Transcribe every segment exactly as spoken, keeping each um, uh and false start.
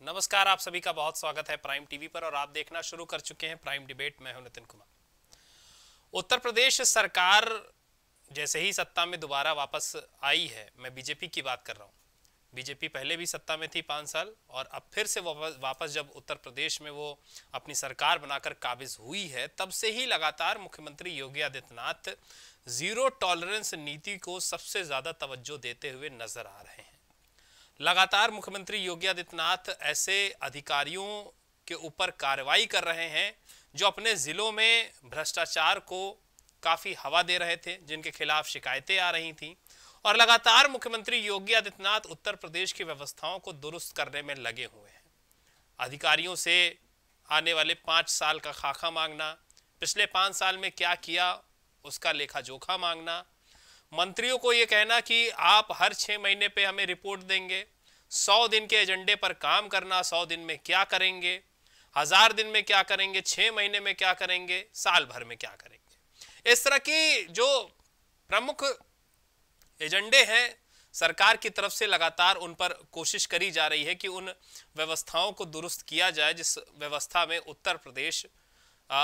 नमस्कार, आप सभी का बहुत स्वागत है प्राइम टीवी पर और आप देखना शुरू कर चुके हैं प्राइम डिबेट। मैं हूं नितिन कुमार। उत्तर प्रदेश सरकार जैसे ही सत्ता में दोबारा वापस आई है, मैं बीजेपी की बात कर रहा हूं। बीजेपी पहले भी सत्ता में थी पाँच साल और अब फिर से वापस जब उत्तर प्रदेश में वो अपनी सरकार बनाकर काबिज हुई है, तब से ही लगातार मुख्यमंत्री योगी आदित्यनाथ जीरो टॉलरेंस नीति को सबसे ज्यादा तवज्जो देते हुए नजर आ रहे हैं। लगातार मुख्यमंत्री योगी आदित्यनाथ ऐसे अधिकारियों के ऊपर कार्रवाई कर रहे हैं जो अपने जिलों में भ्रष्टाचार को काफी हवा दे रहे थे, जिनके खिलाफ शिकायतें आ रही थीं, और लगातार मुख्यमंत्री योगी आदित्यनाथ उत्तर प्रदेश की व्यवस्थाओं को दुरुस्त करने में लगे हुए हैं। अधिकारियों से आने वाले पाँच साल का खाका मांगना, पिछले पाँच साल में क्या किया उसका लेखा जोखा मांगना, मंत्रियों को ये कहना कि आप हर छः महीने पे हमें रिपोर्ट देंगे, सौ दिन के एजेंडे पर काम करना, सौ दिन में क्या करेंगे, हजार दिन में क्या करेंगे, छः महीने में क्या करेंगे, साल भर में क्या करेंगे। इस तरह की जो प्रमुख एजेंडे हैं सरकार की तरफ से लगातार उन पर कोशिश करी जा रही है कि उन व्यवस्थाओं को दुरुस्त किया जाए जिस व्यवस्था में उत्तर प्रदेश आ,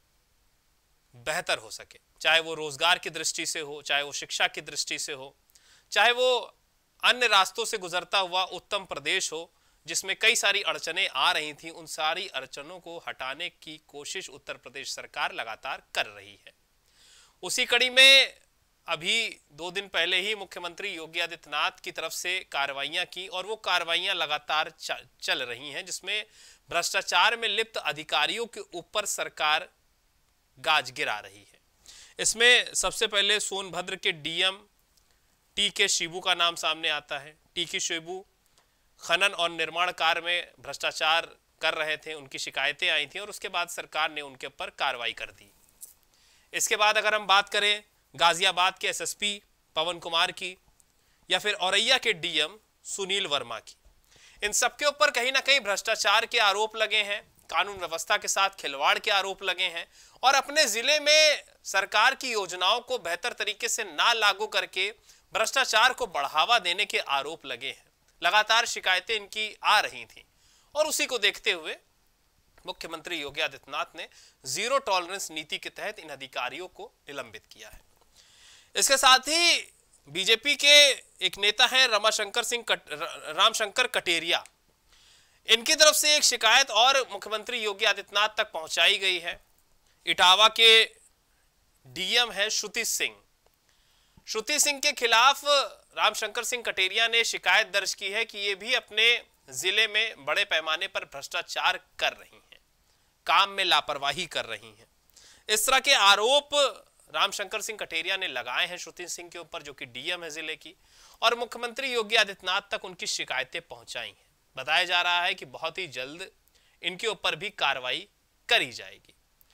बेहतर हो सके, चाहे वो रोजगार की दृष्टि से हो, चाहे वो शिक्षा की दृष्टि से हो, चाहे वो अन्य रास्तों से गुजरता हुआ उत्तम प्रदेश हो जिसमें कई सारी अड़चनें आ रही थी। उन सारी अड़चनों को हटाने की कोशिश उत्तर प्रदेश सरकार लगातार कर रही है। उसी कड़ी में अभी दो दिन पहले ही मुख्यमंत्री योगी आदित्यनाथ की तरफ से कार्रवाइयां की और वो कार्रवाइयां लगातार चल रही हैं, जिसमें भ्रष्टाचार में लिप्त अधिकारियों के ऊपर सरकार गाज गिरा रही है। इसमें सबसे पहले सोनभद्र के डीएम टी के शिबू का नाम सामने आता है। टी के शिबू खनन और निर्माण कार्य में भ्रष्टाचार कर रहे थे, उनकी शिकायतें आई थी और उसके बाद सरकार ने उनके ऊपर कार्रवाई कर दी। इसके बाद अगर हम बात करें गाजियाबाद के एसएसपी पवन कुमार की या फिर औरैया के डीएम सुनील वर्मा की, इन सबके ऊपर कहीं ना कहीं भ्रष्टाचार के आरोप लगे हैं, कानून व्यवस्था के साथ खिलवाड़ के आरोप लगे हैं और अपने जिले में सरकार की योजनाओं को बेहतर तरीके से ना लागू करके भ्रष्टाचार को बढ़ावा देने के आरोप लगे हैं। लगातार शिकायतें इनकी आ रही थीं और उसी को देखते हुए मुख्यमंत्री योगी आदित्यनाथ ने जीरो टॉलरेंस नीति के तहत इन अधिकारियों को निलंबित किया है। इसके साथ ही बीजेपी के एक नेता हैं रमाशंकर सिंह कट, रामशंकर कटेरिया, इनकी तरफ से एक शिकायत और मुख्यमंत्री योगी आदित्यनाथ तक पहुंचाई गई है। इटावा के डीएम है श्रुति सिंह। श्रुति सिंह के खिलाफ रामशंकर सिंह कटेरिया ने शिकायत दर्ज की है कि ये भी अपने जिले में बड़े पैमाने पर भ्रष्टाचार कर रही हैं, काम में लापरवाही कर रही हैं। इस तरह के आरोप रामशंकर सिंह कटेरिया ने लगाए हैं श्रुति सिंह के ऊपर, जो कि डीएम है जिले की, और मुख्यमंत्री योगी आदित्यनाथ तक उनकी शिकायतें पहुंचाई हैं। बताया जा रहा है कि बहुत ही जल्द इनके ऊपर भी कार्रवाई करी जाएगी।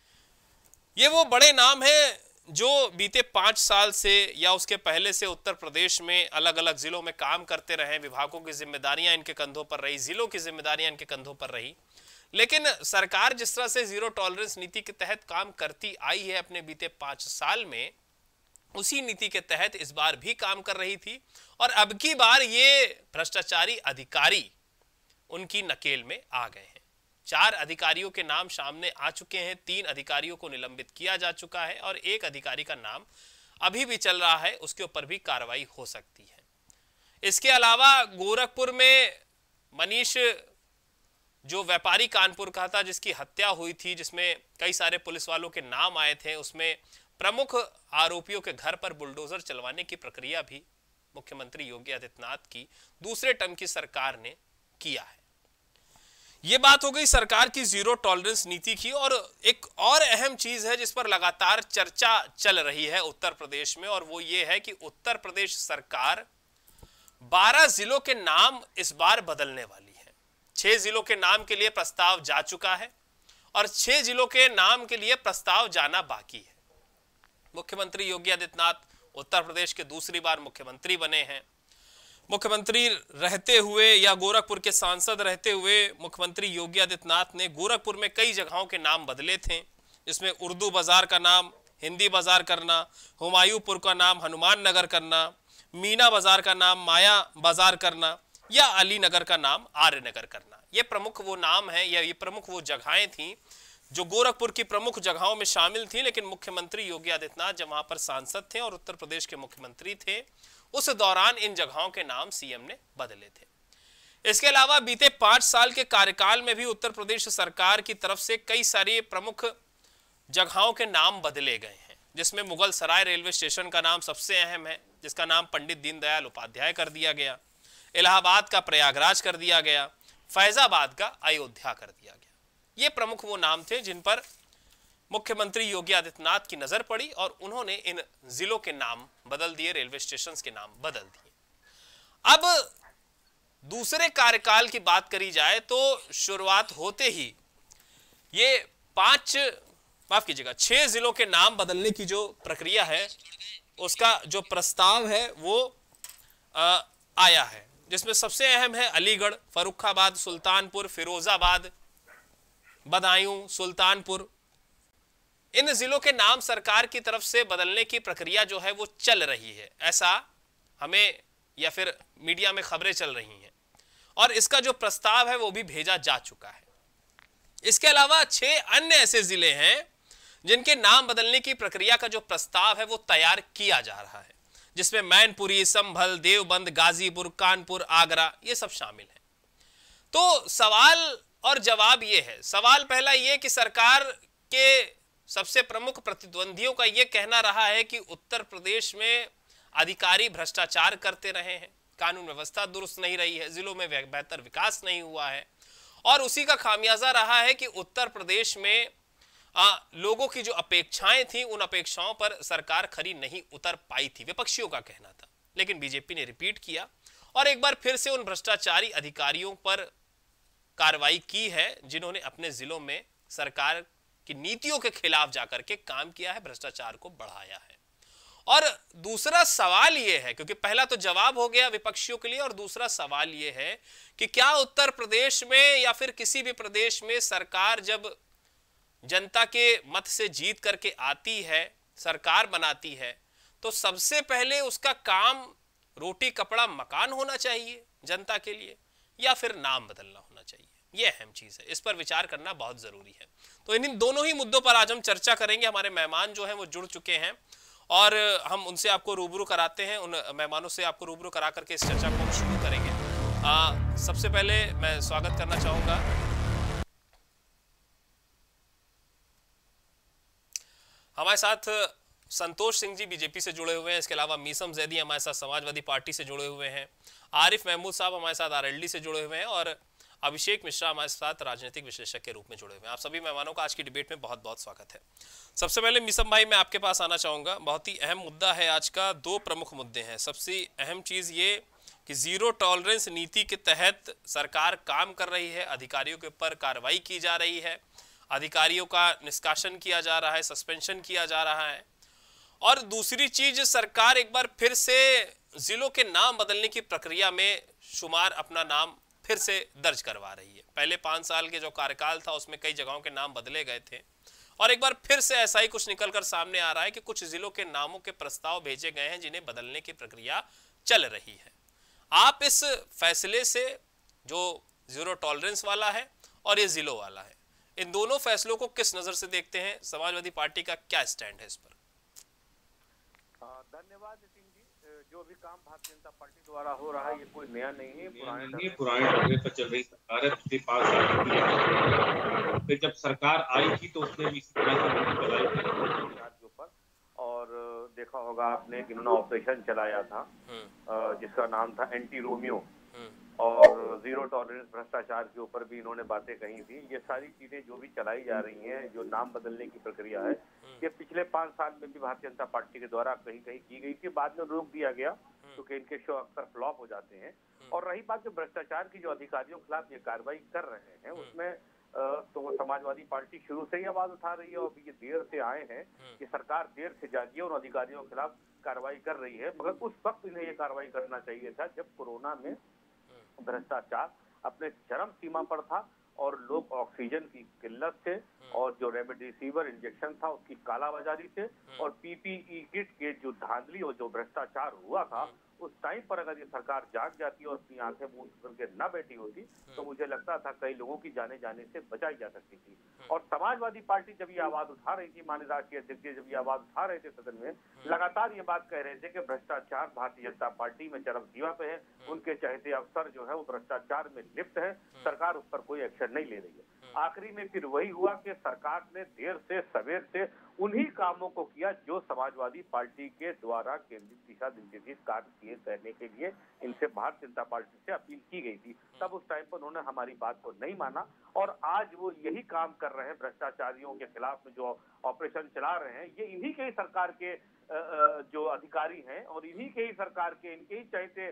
ये वो बड़े नाम हैं जो बीते पांच साल से या उसके पहले से उत्तर प्रदेश में अलग अलग जिलों में काम करते रहे। विभागों की जिम्मेदारियां इनके कंधों पर रही, जिलों की जिम्मेदारियां इनके कंधों पर रही, लेकिन सरकार जिस तरह से जीरो टॉलरेंस नीति के तहत काम करती आई है अपने बीते पांच साल में, उसी नीति के तहत इस बार भी काम कर रही थी और अब की बार ये भ्रष्टाचारी अधिकारी उनकी नकेल में आ गए हैं। चार अधिकारियों के नाम सामने आ चुके हैं, तीन अधिकारियों को निलंबित किया जा चुका है और एक अधिकारी का नाम अभी भी चल रहा है, उसके ऊपर भी कार्रवाई हो सकती है। इसके अलावा गोरखपुर में मनीष, जो व्यापारी कानपुर का था जिसकी हत्या हुई थी, जिसमें कई सारे पुलिस वालों के नाम आए थे, उसमें प्रमुख आरोपियों के घर पर बुलडोजर चलवाने की प्रक्रिया भी मुख्यमंत्री योगी आदित्यनाथ की दूसरे टर्म की सरकार ने किया है। ये बात हो गई सरकार की जीरो टॉलरेंस नीति की, और एक और अहम चीज है जिस पर लगातार चर्चा चल रही है उत्तर प्रदेश में, और वो ये है कि उत्तर प्रदेश सरकार बारह जिलों के नाम इस बार बदलने वाली है। छह जिलों के नाम के लिए प्रस्ताव जा चुका है और छह जिलों के नाम के लिए प्रस्ताव जाना बाकी है। मुख्यमंत्री योगी आदित्यनाथ उत्तर प्रदेश के दूसरी बार मुख्यमंत्री बने हैं। मुख्यमंत्री रहते हुए या गोरखपुर के सांसद रहते हुए मुख्यमंत्री योगी आदित्यनाथ ने गोरखपुर में कई जगहों के नाम बदले थे, जिसमें उर्दू बाजार का नाम हिंदी बाजार करना, हुमायूंपुर का नाम हनुमान नगर करना, मीना बाजार का नाम माया बाजार करना, या अलीनगर का नाम आर्यनगर करना। ये प्रमुख वो नाम है या ये प्रमुख वो जगहें थी जो गोरखपुर की प्रमुख जगहों में शामिल थी, लेकिन मुख्यमंत्री योगी आदित्यनाथ जब वहां पर सांसद थे और उत्तर प्रदेश के मुख्यमंत्री थे, उस दौरान इन जगहों के नाम सीएम ने बदले थे। इसके अलावा बीते पांच साल के कार्यकाल में भी उत्तर प्रदेश सरकार की तरफ से कई सारी प्रमुख जगहों के नाम बदले गए हैं, जिसमें मुगल सराय रेलवे स्टेशन का नाम सबसे अहम है, जिसका नाम पंडित दीनदयाल उपाध्याय कर दिया गया। इलाहाबाद का प्रयागराज कर दिया गया। फैजाबाद का अयोध्या कर दिया गया। ये प्रमुख वो नाम थे जिन पर मुख्यमंत्री योगी आदित्यनाथ की नजर पड़ी और उन्होंने इन जिलों के नाम बदल दिए, रेलवे स्टेशन के नाम बदल दिए। अब दूसरे कार्यकाल की बात करी जाए तो शुरुआत होते ही ये पांच माफ कीजिएगा छह जिलों के नाम बदलने की जो प्रक्रिया है उसका जो प्रस्ताव है वो आ, आया है, जिसमें सबसे अहम है अलीगढ़, फर्रुखाबाद, सुल्तानपुर, फिरोजाबाद, बदायूं, सुल्तानपुर। इन जिलों के नाम सरकार की तरफ से बदलने की प्रक्रिया जो है वो चल रही है, ऐसा हमें या फिर मीडिया में खबरें चल रही हैं और इसका जो प्रस्ताव है वो भी भेजा जा चुका है। इसके अलावा छह अन्य ऐसे जिले हैं जिनके नाम बदलने की प्रक्रिया का जो प्रस्ताव है वो तैयार किया जा रहा है, जिसमें मैनपुरी, संभल, देवबंद, गाजीपुर, कानपुर, आगरा ये सब शामिल हैं। तो सवाल और जवाब ये है। सवाल पहला ये कि सरकार के सबसे प्रमुख प्रतिद्वंदियों का ये कहना रहा है कि उत्तर प्रदेश में अधिकारी भ्रष्टाचार करते रहे हैं, कानून व्यवस्था दुरुस्त नहीं रही है, जिलों में बेहतर विकास नहीं हुआ है और उसी का खामियाजा रहा है कि उत्तर प्रदेश में आ, लोगों की जो अपेक्षाएं थी उन अपेक्षाओं पर सरकार खरी नहीं उतर पाई थी, विपक्षियों का कहना था। लेकिन बीजेपी ने रिपीट किया और एक बार फिर से उन भ्रष्टाचारी अधिकारियों पर कार्रवाई की है जिन्होंने अपने जिलों में सरकार की नीतियों के खिलाफ जाकर के काम किया है, भ्रष्टाचार को बढ़ाया है। और दूसरा सवाल यह है, क्योंकि पहला तो जवाब हो गया विपक्षियों के लिए, और दूसरा सवाल यह है कि क्या उत्तर प्रदेश में या फिर किसी भी प्रदेश में सरकार जब जनता के मत से जीत करके आती है, सरकार बनाती है, तो सबसे पहले उसका काम रोटी कपड़ा मकान होना चाहिए जनता के लिए या फिर नाम बदलना होना चाहिए? यह अहम चीज है, इस पर विचार करना बहुत जरूरी है। तो इन दोनों ही मुद्दों पर आज हम चर्चा करेंगे। हमारे मेहमान जो हैं वो जुड़ चुके हैं और हम उनसे आपको रूबरू कराते हैं, उन मेहमानों से आपको रूबरू करा करके इस चर्चा को हम शुरू करेंगे। आ, सबसे पहले मैं स्वागत करना चाहूंगा हमारे साथ संतोष सिंह जी बीजेपी से जुड़े हुए हैं, इसके अलावा मीसम जैदी हमारे साथ समाजवादी पार्टी से जुड़े हुए हैं, आरिफ महमूद साहब हमारे साथ आरएलडी से जुड़े हुए हैं और अभिषेक मिश्रा हमारे साथ राजनीतिक विश्लेषक के रूप में जुड़े हुए हैं। आप सभी मेहमानों का आज की डिबेट में बहुत बहुत स्वागत है। सबसे पहले मीसम भाई मैं आपके पास आना चाहूँगा, बहुत ही अहम मुद्दा है आज का, दो प्रमुख मुद्दे हैं। सबसे अहम चीज़ ये कि जीरो टॉलरेंस नीति के तहत सरकार काम कर रही है, अधिकारियों के ऊपर कार्रवाई की जा रही है, अधिकारियों का निष्कासन किया जा रहा है, सस्पेंशन किया जा रहा है। और दूसरी चीज, सरकार एक बार फिर से जिलों के नाम बदलने की प्रक्रिया में शुमार अपना नाम फिर से दर्ज करवा रही है। पहले पाँच साल के जो कार्यकाल था उसमें कई जगहों के नाम बदले गए थे और एक बार फिर से ऐसा ही कुछ निकलकर सामने आ रहा है कि कुछ जिलों के नामों के प्रस्ताव भेजे गए हैं जिन्हें बदलने की प्रक्रिया चल रही है। आप इस फैसले से, जो जीरो टॉलरेंस वाला है और ये जिलों वाला है, इन दोनों फैसलों को किस नजर से देखते हैं? समाजवादी पार्टी का क्या स्टैंड है इस पर? धन्यवाद नितिन जी। जो भी काम भारतीय जनता पार्टी द्वारा हो रहा है ये कोई नया नहीं है, पुराने नहीं पुराने ढंगे पर चल रही सरकार है। पिछले पाँच साल फिर जब सरकार आई थी तो उसने भी इसी तरह से मुहिम चलाई के ऊपर, और देखा होगा आपने कि उन्होंने ऑपरेशन चलाया था जिसका नाम था एंटी रोमियो, और जीरो टॉलरेंस भ्रष्टाचार के ऊपर भी इन्होंने बातें कही थी। ये सारी चीजें जो भी चलाई जा रही हैं, जो नाम बदलने की प्रक्रिया है, ये पिछले पांच साल में भी भारतीय जनता पार्टी के द्वारा कहीं कहीं की गई थी, बाद में रोक दिया गया क्योंकि इनके शो अक्सर फ्लॉप हो जाते हैं। और रही बात जो भ्रष्टाचार की, जो अधिकारियों के खिलाफ ये कार्रवाई कर रहे हैं, उसमें तो समाजवादी पार्टी शुरू से ही आवाज उठा रही है और ये देर से आए हैं कि सरकार देर से जागी और अधिकारियों के खिलाफ कार्रवाई कर रही है, मगर उस वक्त इन्हें ये कार्रवाई करना चाहिए था जब कोरोना में भ्रष्टाचार अपने चरम सीमा पर था और लोग ऑक्सीजन की किल्लत थे और जो रेमडेसिविर इंजेक्शन था उसकी कालाबाजारी थे और पीपीई किट के जो धांधली और जो भ्रष्टाचार हुआ था उस टाइम पर अगर ये सरकार जाग जाती और अपनी आंखें मूंद करके न बैठी होती तो मुझे लगता था कई लोगों की जाने जाने से बचाई जा सकती थी। और समाजवादी पार्टी जब ये आवाज उठा रही थी, माननीय राष्ट्रीय अध्यक्ष जब ये आवाज उठा रहे थे सदन में, लगातार ये बात कह रहे थे कि भ्रष्टाचार भारतीय जनता पार्टी में चरम सीमा पे है, उनके चहेते अफसर जो है वो भ्रष्टाचार में लिप्त है, सरकार उस पर कोई एक्शन नहीं ले रही है। आखिरी में फिर वही हुआ कि सरकार ने देर से सवेर से उन्हीं कामों को किया जो समाजवादी पार्टी के द्वारा केंद्रित दिशा निर्देशित कार्य किए करने के लिए इनसे भारतीय जनता पार्टी से अपील की गई थी। तब उस टाइम पर उन्होंने हमारी बात को नहीं माना और आज वो यही काम कर रहे हैं, भ्रष्टाचारियों के खिलाफ में जो ऑपरेशन चला रहे हैं, ये इन्हीं के ही सरकार के जो अधिकारी हैं और इन्हीं के ही सरकार के इनके ही चाहते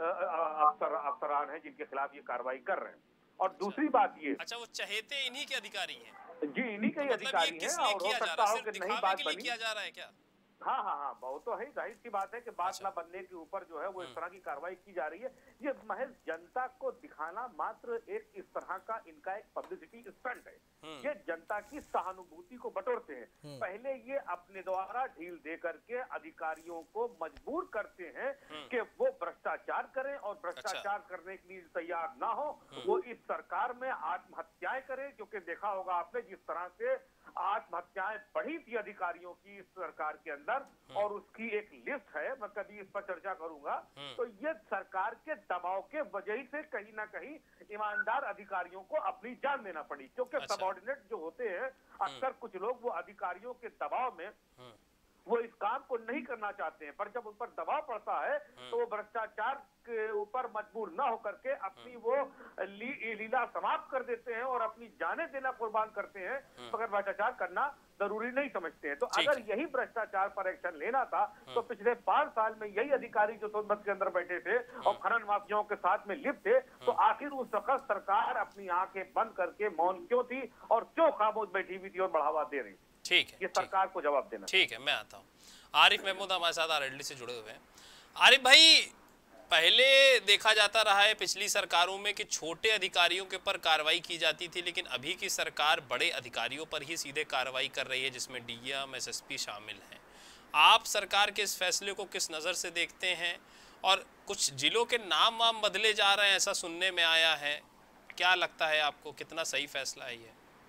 अफसर अफसरान हैं जिनके खिलाफ ये कार्रवाई कर रहे हैं। और अच्छा, दूसरी बात ये, अच्छा वो चहेते इन्हीं के अधिकारी हैं जी, इन्हीं के तो अधिकारी हैं और हो सकता हो कि नहीं बात बनी किया जा रहा है क्या? हाँ हाँ हाँ वो तो है, जाहिर सी बात है कि बात अच्छा। न बनने के ऊपर जो है वो इस तरह की कार्रवाई की जा रही है। ये महज जनता को दिखाना मात्र एक इस तरह का इनका एक पब्लिसिटी स्टंट है। ये जनता की सहानुभूति को बटोरते हैं। पहले ये अपने द्वारा ढील दे करके अधिकारियों को मजबूर करते हैं कि वो भ्रष्टाचार करें और भ्रष्टाचार अच्छा। करने के लिए तैयार ना हो, वो इस सरकार में आत्महत्याएं करें। क्योंकि देखा होगा आपने जिस तरह से आत्महत्याएं बढ़ी थी अधिकारियों की इस सरकार के अंदर और उसकी एक लिस्ट है, मैं कभी इस पर चर्चा करूंगा। तो ये सरकार के दबाव के वजह से कहीं ना कहीं ईमानदार अधिकारियों को अपनी जान देना पड़ी, क्योंकि अच्छा। सबऑर्डिनेट जो होते हैं अक्सर कुछ लोग वो अधिकारियों के दबाव में वो इस काम को नहीं करना चाहते हैं, पर जब उन पर दबाव पड़ता है तो वो भ्रष्टाचार के ऊपर मजबूर न होकर के अपनी वो ली, लीला समाप्त कर देते हैं और अपनी जाने देना कुर्बान करते हैं, मगर भ्रष्टाचार करना जरूरी नहीं समझते हैं। तो अगर यही भ्रष्टाचार पर एक्शन लेना था तो पिछले पांच साल में यही अधिकारी जो सोनभद्र के अंदर बैठे थे और खनन माफियाओं के साथ में लिप्त थे, तो आखिर उस वक्त सरकार अपनी आंखें बंद करके मौन क्यों थी और क्यों खामोश बैठी हुई थी और बढ़ावा दे रही थी? ठीक है, ये सरकार को जवाब देना। ठीक है, मैं आता हूँ। आरिफ महमूद हमारे साथ आरएलडी से जुड़े हुए हैं। आरिफ भाई, पहले देखा जाता रहा है पिछली सरकारों में कि छोटे अधिकारियों के ऊपर कार्रवाई की जाती थी, लेकिन अभी की सरकार बड़े अधिकारियों पर ही सीधे कार्रवाई कर रही है, जिसमें डीएम एसएसपी शामिल हैं। आप सरकार के इस फैसले को किस नज़र से देखते हैं? और कुछ जिलों के नाम वाम बदले जा रहे हैं, ऐसा सुनने में आया है, क्या लगता है आपको, कितना सही फैसला है ये?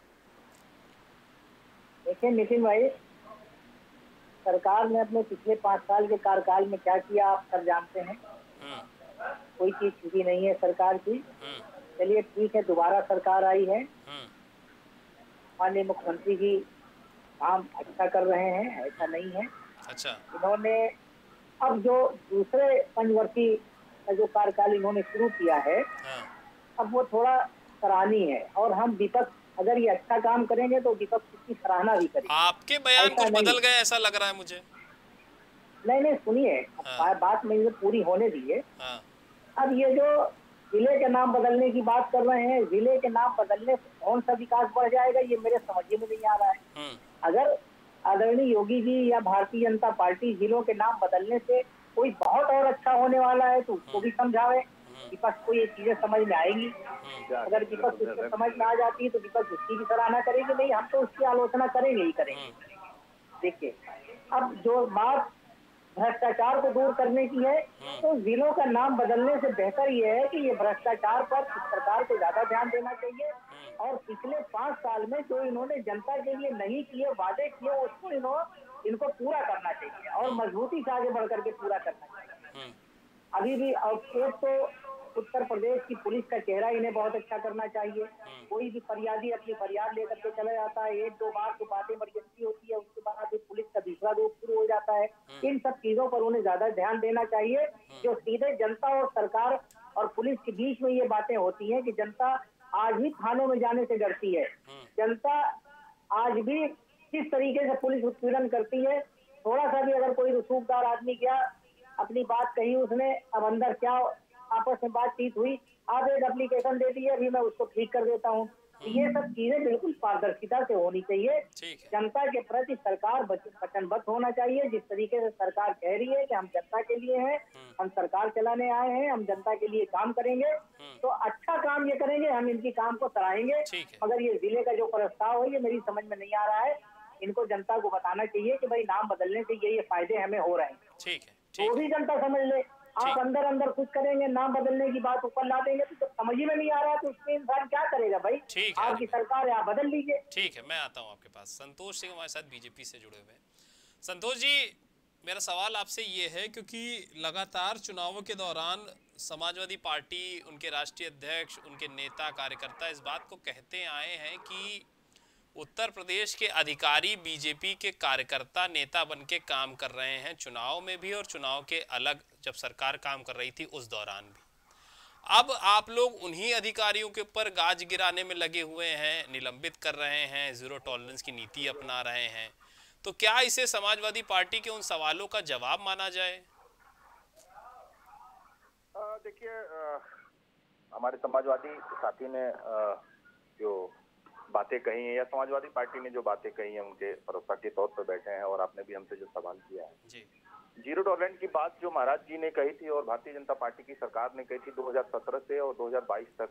देखिए नितिन भाई, सरकार ने अपने पिछले पाँच साल के कार्यकाल में क्या किया आप सब जानते हैं। कोई चीज छुपी नहीं है सरकार की। चलिए ठीक है, दोबारा सरकार आई है, माननीय मुख्यमंत्री जी काम अच्छा कर रहे हैं, ऐसा नहीं है। अच्छा। इन्होंने अब जो दूसरे पंचवर्षीय का जो कार्यकाल इन्होंने शुरू किया है, अब वो थोड़ा सराहनीय है और हम विपक्ष अगर ये अच्छा काम करेंगे तो विपक्ष इसकी सराहना भी करेंगे। आपके बयान कुछ बदल गए ऐसा लग रहा है मुझे। नहीं नहीं सुनिए, हाँ। बात मेरी पूरी होने दीजिए। हाँ। अब ये जो जिले के नाम बदलने की बात कर रहे हैं, जिले के नाम बदलने से कौन सा विकास बढ़ जाएगा, ये मेरे समझ में नहीं आ रहा है। अगर आदरणीय योगी जी या भारतीय जनता पार्टी जिलों के नाम बदलने से कोई बहुत और अच्छा होने वाला है तो उसको भी समझावे। विपक्ष को ये चीजें समझ में आएंगी। अगर विपक्ष उसको समझ में आ जाती है तो विपक्ष उसकी भी सराहना करेगी, नहीं हम तो उसकी आलोचना करेंगे ही करेंगे। देखिए, अब जो बात भ्रष्टाचार को दूर करने की है तो जिलों का नाम बदलने से बेहतर ये है कि ये भ्रष्टाचार पर सरकार को ज्यादा ध्यान देना चाहिए और पिछले पाँच साल में जो इन्होंने जनता के लिए नहीं किए वादे किए उसको इन्होंने इनको पूरा करना चाहिए और मजबूती से आगे बढ़ करके पूरा करना चाहिए। अभी भी एक तो उत्तर प्रदेश की पुलिस का चेहरा इन्हें बहुत अच्छा करना चाहिए। कोई भी फरियादी अपनी फरियाद लेकर के चला जाता है, एक दो बार तो बातें इमरजेंसी होती है, उसके बाद पुलिस का दूसरा रूप शुरू हो जाता है। इन सब चीजों पर उन्हें ज्यादा ध्यान देना चाहिए। जो सीधे जनता और सरकार और पुलिस के बीच में ये बातें होती हैं कि जनता आज भी थानों में जाने से डरती है, जनता आज भी किस तरीके से पुलिस उत्पीड़न करती है। थोड़ा सा भी अगर कोई रसूखदार आदमी क्या अपनी बात कही, उसने अब अंदर क्या आपस में बातचीत हुई, आप एक एप्लीकेशन दे दी है, अभी मैं उसको ठीक कर देता हूँ, ये सब चीजें बिल्कुल पारदर्शिता से होनी चाहिए। जनता के प्रति सरकार वचनबद्ध होना चाहिए। जिस तरीके से सरकार कह रही है कि हम जनता के लिए हैं, हम सरकार चलाने आए हैं, हम जनता के लिए काम करेंगे, तो अच्छा काम ये करेंगे, हम इनकी काम को सराहेंगे। मगर ये जिले का जो प्रस्ताव है ये मेरी समझ में नहीं आ रहा है। इनको जनता को बताना चाहिए कि भाई नाम बदलने से ये ये फायदे हमें हो रहे हैं, ठीक है, वो भी जनता समझ ले। आप अंदर अंदर कुछ करेंगे, नाम बदलने की बात ऊपर ला देंगे तो समझ ही में नहीं आ रहा है, तो उसमें इंसान क्या करेगा भाई? ठीक है, आपकी सरकार है, आप बदल लीजिए। ठीक है, मैं आता हूँ आपके पास। संतोष सिंह हमारे साथ बीजेपी से जुड़े हुए हैं। संतोष जी, मेरा सवाल आपसे ये है, क्योंकि लगातार चुनावों के दौरान समाजवादी पार्टी, उनके राष्ट्रीय अध्यक्ष, उनके नेता कार्यकर्ता इस बात को कहते आए हैं कि उत्तर प्रदेश के अधिकारी बीजेपी के कार्यकर्ता नेता बन के काम कर रहे हैं, चुनाव में भी और चुनाव के अलग जब सरकार काम कर रही थी उस दौरान भी। अब आप लोग उन्हीं अधिकारियों के ऊपर गाज गिराने में लगे हुए हैं, निलंबित कर रहे हैं, जीरो टॉलरेंस की नीति अपना रहे हैं, तो क्या इसे समाजवादी पार्टी के उन सवालों का जवाब माना जाए? देखिए, हमारे समाजवादी साथी ने आ, जो बातें कही हैं या समाजवादी पार्टी ने जो बातें कही हैं उनके भरोसा के तौर पर बैठे हैं, और आपने भी हमसे जो सवाल किया है जी। जीरो टॉलरेंस की बात जो महाराज जी ने कही थी और भारतीय जनता पार्टी की सरकार ने कही थी दो हज़ार सत्रह से और दो हज़ार बाईस तक,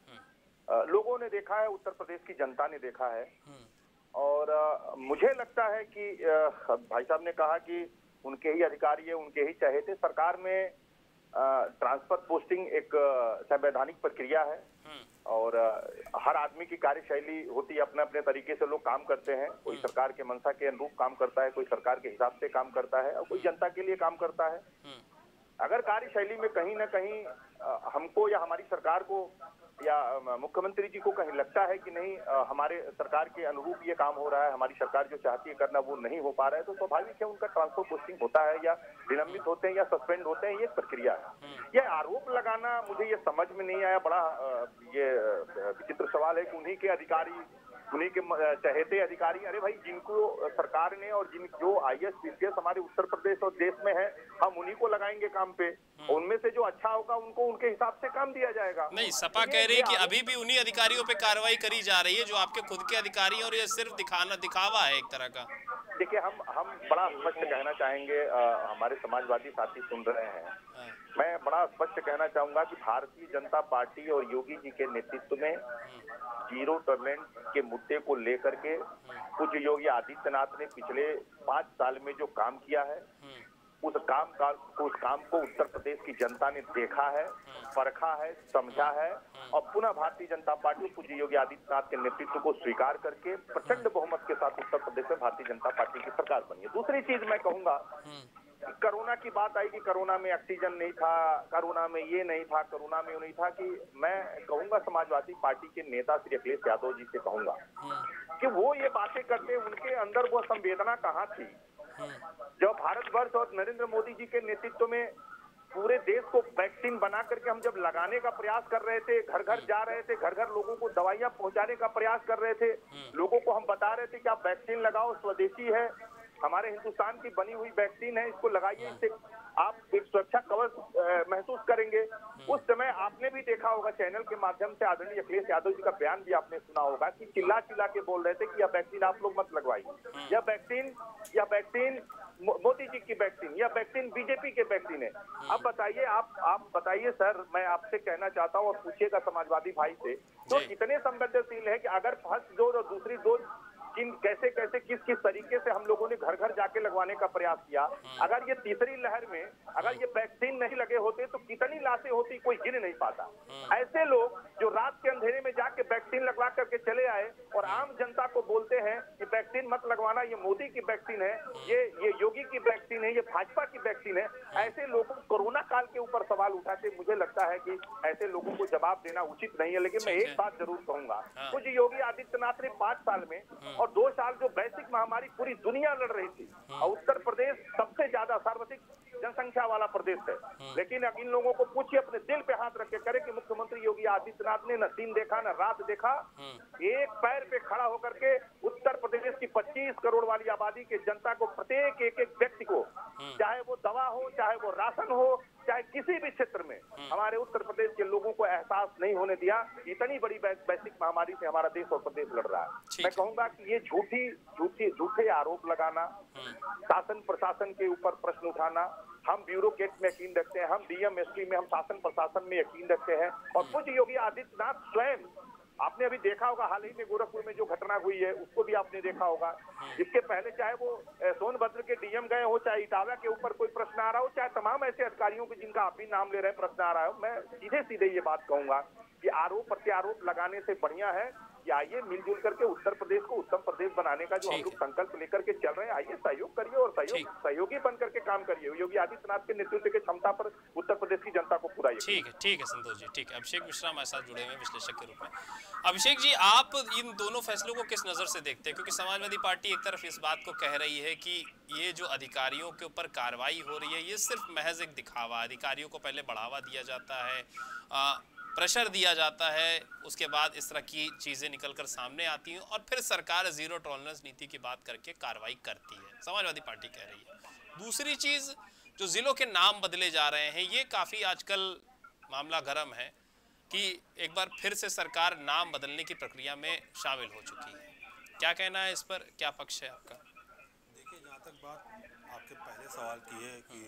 आ, लोगों ने देखा है, उत्तर प्रदेश की जनता ने देखा है। और आ, मुझे लगता है कि आ, भाई साहब ने कहा कि उनके ही अधिकारी है, उनके ही चाहे थे। सरकार में ट्रांसफर पोस्टिंग एक संवैधानिक प्रक्रिया है और आ, हर आदमी की कार्यशैली होती है, अपने अपने तरीके से लोग काम करते हैं। कोई सरकार के मंशा के अनुरूप काम करता है, कोई सरकार के हिसाब से काम करता है और कोई जनता के लिए काम करता है। अगर कार्यशैली में कहीं ना कहीं आ, हमको या हमारी सरकार को या मुख्यमंत्री जी को कहीं लगता है कि नहीं आ, हमारे सरकार के अनुरूप ये काम हो रहा है, हमारी सरकार जो चाहती है करना वो नहीं हो पा रहा है, तो स्वाभाविक है उनका ट्रांसफर पोस्टिंग होता है या निलंबित होते हैं या सस्पेंड होते हैं। ये प्रक्रिया है। ये आरोप लगाना मुझे ये समझ में नहीं आया। बड़ा आ, ये विचित्र सवाल है कि उन्हीं के अधिकारी, उन्हीं के चहेते अधिकारी, अरे भाई जिनको सरकार ने और जिन जो I S P C S हमारे उत्तर प्रदेश और देश में है, हम उन्हीं को लगाएंगे काम पे। उनमें से जो अच्छा होगा उनको उनके हिसाब से काम दिया जाएगा। नहीं, सपा कह रही है कि अभी भी उन्हीं अधिकारियों पे कार्रवाई करी जा रही है जो आपके खुद के अधिकारी हैं और ये सिर्फ दिखाना दिखावा है एक तरह का। देखिए, हम हम बड़ा स्पष्ट कहना चाहेंगे, आ, हमारे समाजवादी साथी सुन रहे हैं, मैं बड़ा स्पष्ट कहना चाहूंगा कि भारतीय जनता पार्टी और योगी जी के नेतृत्व में जीरो टॉलरेंस के मुद्दे को लेकर के पूज्य योगी आदित्यनाथ ने पिछले पांच साल में जो काम किया है, उस काम का उस काम को उत्तर प्रदेश की जनता ने देखा है, परखा है, समझा है और पुनः भारतीय जनता पार्टी पूज्य योगी आदित्यनाथ के नेतृत्व को स्वीकार करके प्रचंड बहुमत के साथ उत्तर प्रदेश में भारतीय जनता पार्टी की सरकार बनी है। दूसरी चीज मैं कहूंगा, कोरोना की बात आई कि कोरोना में ऑक्सीजन नहीं था, कोरोना में ये नहीं था, कोरोना में वो नहीं था, कि मैं कहूंगा समाजवादी पार्टी के नेता श्री अखिलेश यादव जी से कहूंगा कि वो ये बातें करते, उनके अंदर वो संवेदना कहाँ थी जब भारतवर्ष और नरेंद्र मोदी जी के नेतृत्व में पूरे देश को वैक्सीन बना करके हम जब लगाने का प्रयास कर रहे थे, घर घर जा रहे थे, घर घर लोगों को दवाइयां पहुंचाने का प्रयास कर रहे थे, लोगों को हम बता रहे थे कि आप वैक्सीन लगाओ, स्वदेशी है, हमारे हिंदुस्तान की बनी हुई वैक्सीन है, इसको लगाइए, इससे आप एक सुरक्षा कवच महसूस करेंगे। उस समय आपने भी देखा होगा चैनल के माध्यम से आदरणीय अखिलेश यादव जी का बयान भी आपने सुना होगा कि चिल्ला चिल्ला के बोल रहे थे कि यह वैक्सीन आप लोग मत लगवाइए, यह वैक्सीन यह वैक्सीन मोदी जी की वैक्सीन, यह वैक्सीन बीजेपी के वैक्सीन है। अब बताइए, आप आप बताइए सर, मैं आपसे कहना चाहता हूँ और पूछिएगा समाजवादी भाई से, तो इतने संवेदनशील है कि अगर फर्स्ट डोज और दूसरी डोज किन कैसे कैसे किस किस तरीके से हम लोगों ने घर घर जाके लगवाने का प्रयास किया, अगर ये तीसरी लहर में अगर ये वैक्सीन नहीं लगे होते तो कितनी लाशें होती कोई गिन नहीं पाता। ऐसे लोग जो रात के अंधेरे में जाके वैक्सीन लगवा करके चले आए और आम जनता को बोलते हैं कि वैक्सीन मत लगवाना, ये मोदी की वैक्सीन है, ये ये योगी की वैक्सीन है, ये भाजपा की वैक्सीन है, ऐसे लोगों कोरोना काल के ऊपर सवाल उठाते, मुझे लगता है कि ऐसे लोगों को जवाब देना उचित नहीं है। लेकिन मैं एक बात जरूर कहूंगा, कुछ योगी आदित्यनाथ ने पांच साल में और दो साल जो वैश्विक महामारी पूरी दुनिया लड़ रही थी और उत्तर प्रदेश सबसे ज्यादा सर्वाधिक जनसंख्या वाला प्रदेश है, लेकिन इन लोगों को पूछिए, अपने दिल पे हाथ रख के करे कि मुख्यमंत्री योगी आदित्यनाथ ने न दिन देखा न रात देखा, एक पैर पे खड़ा होकर के उत्तर प्रदेश की पच्चीस करोड़ वाली आबादी के जनता को, प्रत्येक एक एक व्यक्ति को, चाहे वो दवा हो, चाहे वो राशन हो, चाहे किसी भी क्षेत्र में हमारे उत्तर प्रदेश के लोगों को एहसास नहीं होने दिया। इतनी बड़ी वैश्विक महामारी से हमारा देश और प्रदेश लड़ रहा है। मैं कहूंगा कि ये झूठी झूठी झूठे आरोप लगाना, शासन प्रशासन के ऊपर प्रश्न उठाना, हम ब्यूरोक्रेट में यकीन रखते हैं, हम डीएम एसपी में, हम शासन प्रशासन में यकीन रखते हैं, और कुछ योगी आदित्यनाथ स्वयं, आपने अभी देखा होगा हाल ही में गोरखपुर में जो घटना हुई है उसको भी आपने देखा होगा। इसके पहले चाहे वो सोनभद्र के डीएम गए हो, चाहे इटावा के ऊपर कोई प्रश्न आ रहा हो, चाहे तमाम ऐसे अधिकारियों के जिनका आप भी नाम ले रहे हैं प्रश्न आ रहा हो, मैं सीधे सीधे ये बात कहूंगा कि आरोप प्रत्यारोप लगाने से बढ़िया है कि आइए मिलजुल करके उत्तर प्रदेश को उत्तम प्रदेश बनाने का जो हम लोग संकल्प लेकर के चल रहे हैं, आइए सहयोग करिए और सहयोग सहयोगी बन करके काम करिए। योगी आदित्यनाथ के नेतृत्व के क्षमता पर उत्तर प्रदेश की जनता को पूरा ठीक है। ठीक है संतोष जी, ठीक है। अभिषेक मिश्रा हमारे साथ जुड़े हुए विश्लेषक के रूप में। अभिषेक जी, आप इन दोनों फैसलों को किस नजर से देखते हैं? क्योंकि समाजवादी पार्टी एक तरफ इस बात को कह रही है कि ये जो अधिकारियों के ऊपर कार्रवाई हो रही है ये सिर्फ महज एक दिखावा, अधिकारियों को पहले बढ़ावा दिया जाता है, आ, प्रेशर दिया जाता है, उसके बाद इस तरह की चीज़ें निकलकर सामने आती हैं और फिर सरकार जीरो टॉलरेंस नीति की बात करके कार्रवाई करती है, समाजवादी पार्टी कह रही है। दूसरी चीज़, जो ज़िलों के नाम बदले जा रहे हैं, ये काफ़ी आजकल मामला गर्म है कि एक बार फिर से सरकार नाम बदलने की प्रक्रिया में शामिल हो चुकी है। क्या कहना है इस पर, क्या पक्ष है आपका? देखिए, जहाँ तक बात आपके पहले सवाल की है कि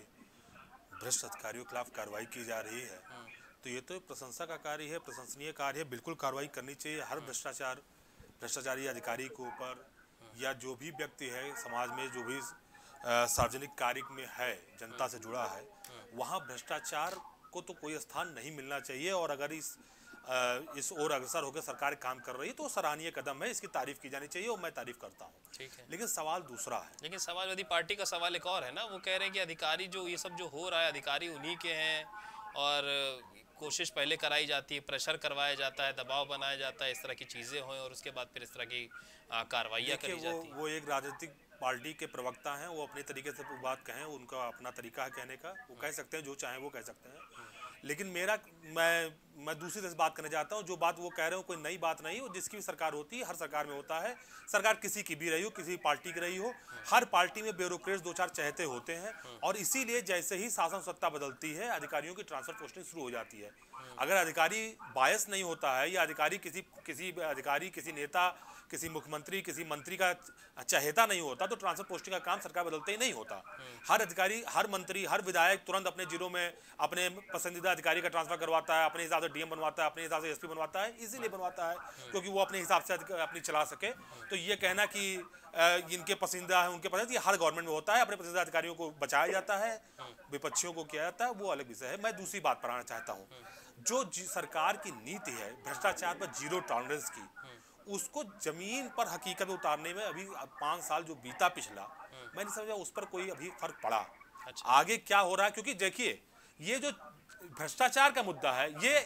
भ्रष्ट अधिकारियों के खिलाफ कार्रवाई की जा रही है, तो ये तो प्रशंसा का कार्य है, प्रशंसनीय कार्य है। बिल्कुल कार्रवाई करनी चाहिए हर भ्रष्टाचार भ्रष्टाचारी अधिकारी के ऊपर, या जो भी व्यक्ति है समाज में जो भी सार्वजनिक कार्य में है, जनता से जुड़ा है, वहाँ भ्रष्टाचार को तो कोई स्थान नहीं मिलना चाहिए। और अगर इस आ, इस ओर अग्रसर होकर सरकार काम कर रही है तो सराहनीय कदम है, इसकी तारीफ की जानी चाहिए और मैं तारीफ करता हूँ। ठीक है, लेकिन सवाल दूसरा है। लेकिन समाजवादी पार्टी का सवाल एक और है ना, वो कह रहे हैं कि अधिकारी जो ये सब जो हो रहा है, अधिकारी उन्हीं के हैं और कोशिश पहले कराई जाती है, प्रेशर करवाया जाता है, दबाव बनाया जाता है, इस तरह की चीज़ें हों और उसके बाद फिर इस तरह की कार्रवाइयाँ करी जाती हैं। वो एक राजनीतिक पार्टी के प्रवक्ता हैं, वो अपने तरीके से बात कहें, उनका अपना तरीका है कहने का, वो कह सकते हैं जो चाहें वो कह सकते हैं। लेकिन मेरा मैं मैं दूसरी तरह से बात करना चाहता हूँ। जो बात वो कह रहे हो कोई नई बात नहीं हो, जिसकी भी सरकार होती है, हर सरकार में होता है, सरकार किसी की भी रही हो, किसी पार्टी की रही हो, हर पार्टी में ब्यूरोक्रेट्स दो चार चहेते होते हैं, और इसीलिए जैसे ही शासन सत्ता बदलती है अधिकारियों की ट्रांसफर पोस्टिंग शुरू हो जाती है। अगर अधिकारी बायस नहीं होता है, या अधिकारी किसी किसी अधिकारी किसी नेता, किसी मुख्यमंत्री, किसी मंत्री का चहेता नहीं होता, तो ट्रांसफर पोस्टिंग का काम सरकार बदलते ही नहीं होता। हर अधिकारी, हर मंत्री, हर विधायक तुरंत अपने जिलों में अपने पसंदीदा अधिकारी का ट्रांसफर करवाता है, अपने हिसाब से डीएम बनवाता है, अपने हिसाब से एसपी बनवाता है। इसीलिए बनवाता है क्योंकि वो अपने हिसाब से अपनी चला सके। तो ये कहना कि इनके पसंदीदा है, उनके पसंद, ये हर गवर्नमेंट में होता है। अपने पसंदीदा अधिकारियों को बचाया जाता है, विपक्षियों को किया जाता है, वो अलग विषय है। मैं दूसरी बात पर आना चाहता हूँ। जो सरकार की नीति है भ्रष्टाचार पर जीरो टॉलरेंस की, उसको जमीन पर हकीकत में उतारने में अभी पाँच साल जो बीता पिछला, मैंने समझा उस पर कोई अभी फर्क पड़ा। अच्छा। आगे क्या हो रहा है, क्योंकि देखिए ये जो भ्रष्टाचार का मुद्दा है ये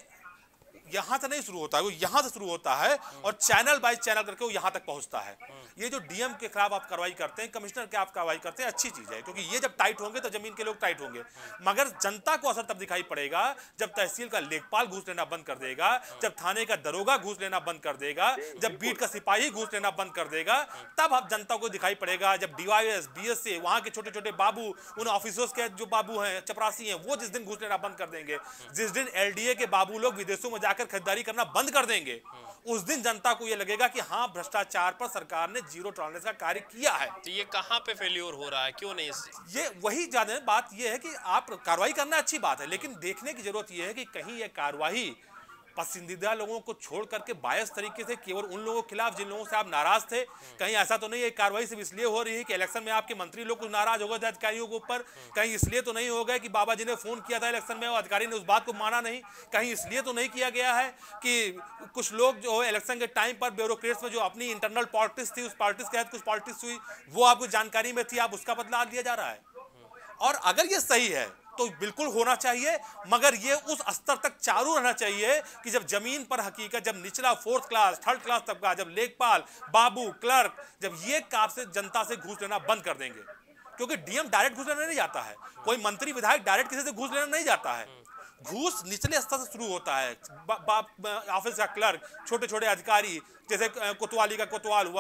यहाँ से नहीं शुरू होता है, वो यहाँ से शुरू होता है और चैनल बाय चैनल करके वो यहाँ तक पहुँचता है। ये जो डीएम के खिलाफ आप कार्रवाई करते हैं, कमिश्नर के आप कार्रवाई करते हैं, अच्छी चीज़ है, क्योंकि ये जब टाइट होंगे तो जमीन के लोग टाइट होंगे। मगर जनता को असर तब दिखाई पड़ेगा जब तहसील का लेखपाल घूस लेना बंद कर देगा, जब थाने का दरोगा घूस लेना बंद कर देगा, जब बीट का सिपाही घूस लेना बंद कर देगा, तब अब जनता को दिखाई पड़ेगा। जब डीवाईएस, बीएसए, वहाँ के छोटे छोटे बाबू, उन ऑफिसर्स के जो बाबू हैं, चपरासी हैं, वो जिस दिन घूस लेना बंद कर देंगे, जिस दिन एलडीए के बाबू लोग विदेशों में जाकर खरीदारी करना बंद कर देंगे, उस दिन जनता को यह लगेगा कि हाँ भ्रष्टाचार पर सरकार ने जीरो टॉलरेंस का कार्य किया है। तो ये कहाँ पे फेल्योर हो रहा है, क्यों नहीं? ये वही ज्यादा बात ये है कि आप कार्रवाई करना अच्छी बात है, लेकिन देखने की जरूरत यह है कि कहीं ये कार्रवाई पसंदीदा लोगों को छोड़ करके बायस तरीके से केवल उन लोगों के खिलाफ जिन लोगों से आप नाराज थे, कहीं ऐसा तो नहीं है कार्रवाई सिर्फ इसलिए हो रही है कि इलेक्शन में आपके मंत्री लोग कुछ नाराज हो गए थे अधिकारियों के ऊपर, कहीं इसलिए तो नहीं हो गया कि बाबा जी ने फोन किया था इलेक्शन में और अधिकारी ने उस बात को माना नहीं, कहीं इसलिए तो नहीं किया गया है कि कुछ लोग जो है इलेक्शन के टाइम पर ब्यूरोक्रेट्स में जो अपनी इंटरनल पॉलिटिक्स थी, उस पॉलिटिक्स के तहत कुछ पॉलिटिक्स हुई, वो आपको जानकारी में थी, आप उसका बदला दिया जा रहा है। और अगर ये सही है तो बिल्कुल होना चाहिए, मगर ये उस स्तर तक चालू रहना चाहिए कि जब जमीन पर हकीकत, जब निचला फोर्थ क्लास, थर्ड क्लास तबका, जब लेखपाल, बाबू, क्लर्क, जब ये काम से जनता से घूस लेना बंद कर देंगे, क्योंकि डीएम डायरेक्ट घूस लेना नहीं जाता है, कोई मंत्री विधायक डायरेक्ट किसी से घूस लेना नहीं जाता है। घूस निचले स्तर से शुरू होता है, ऑफिस का क्लर्क, छोटे छोटे अधिकारी, जैसे कोतवाली का कोतवाल हुआ,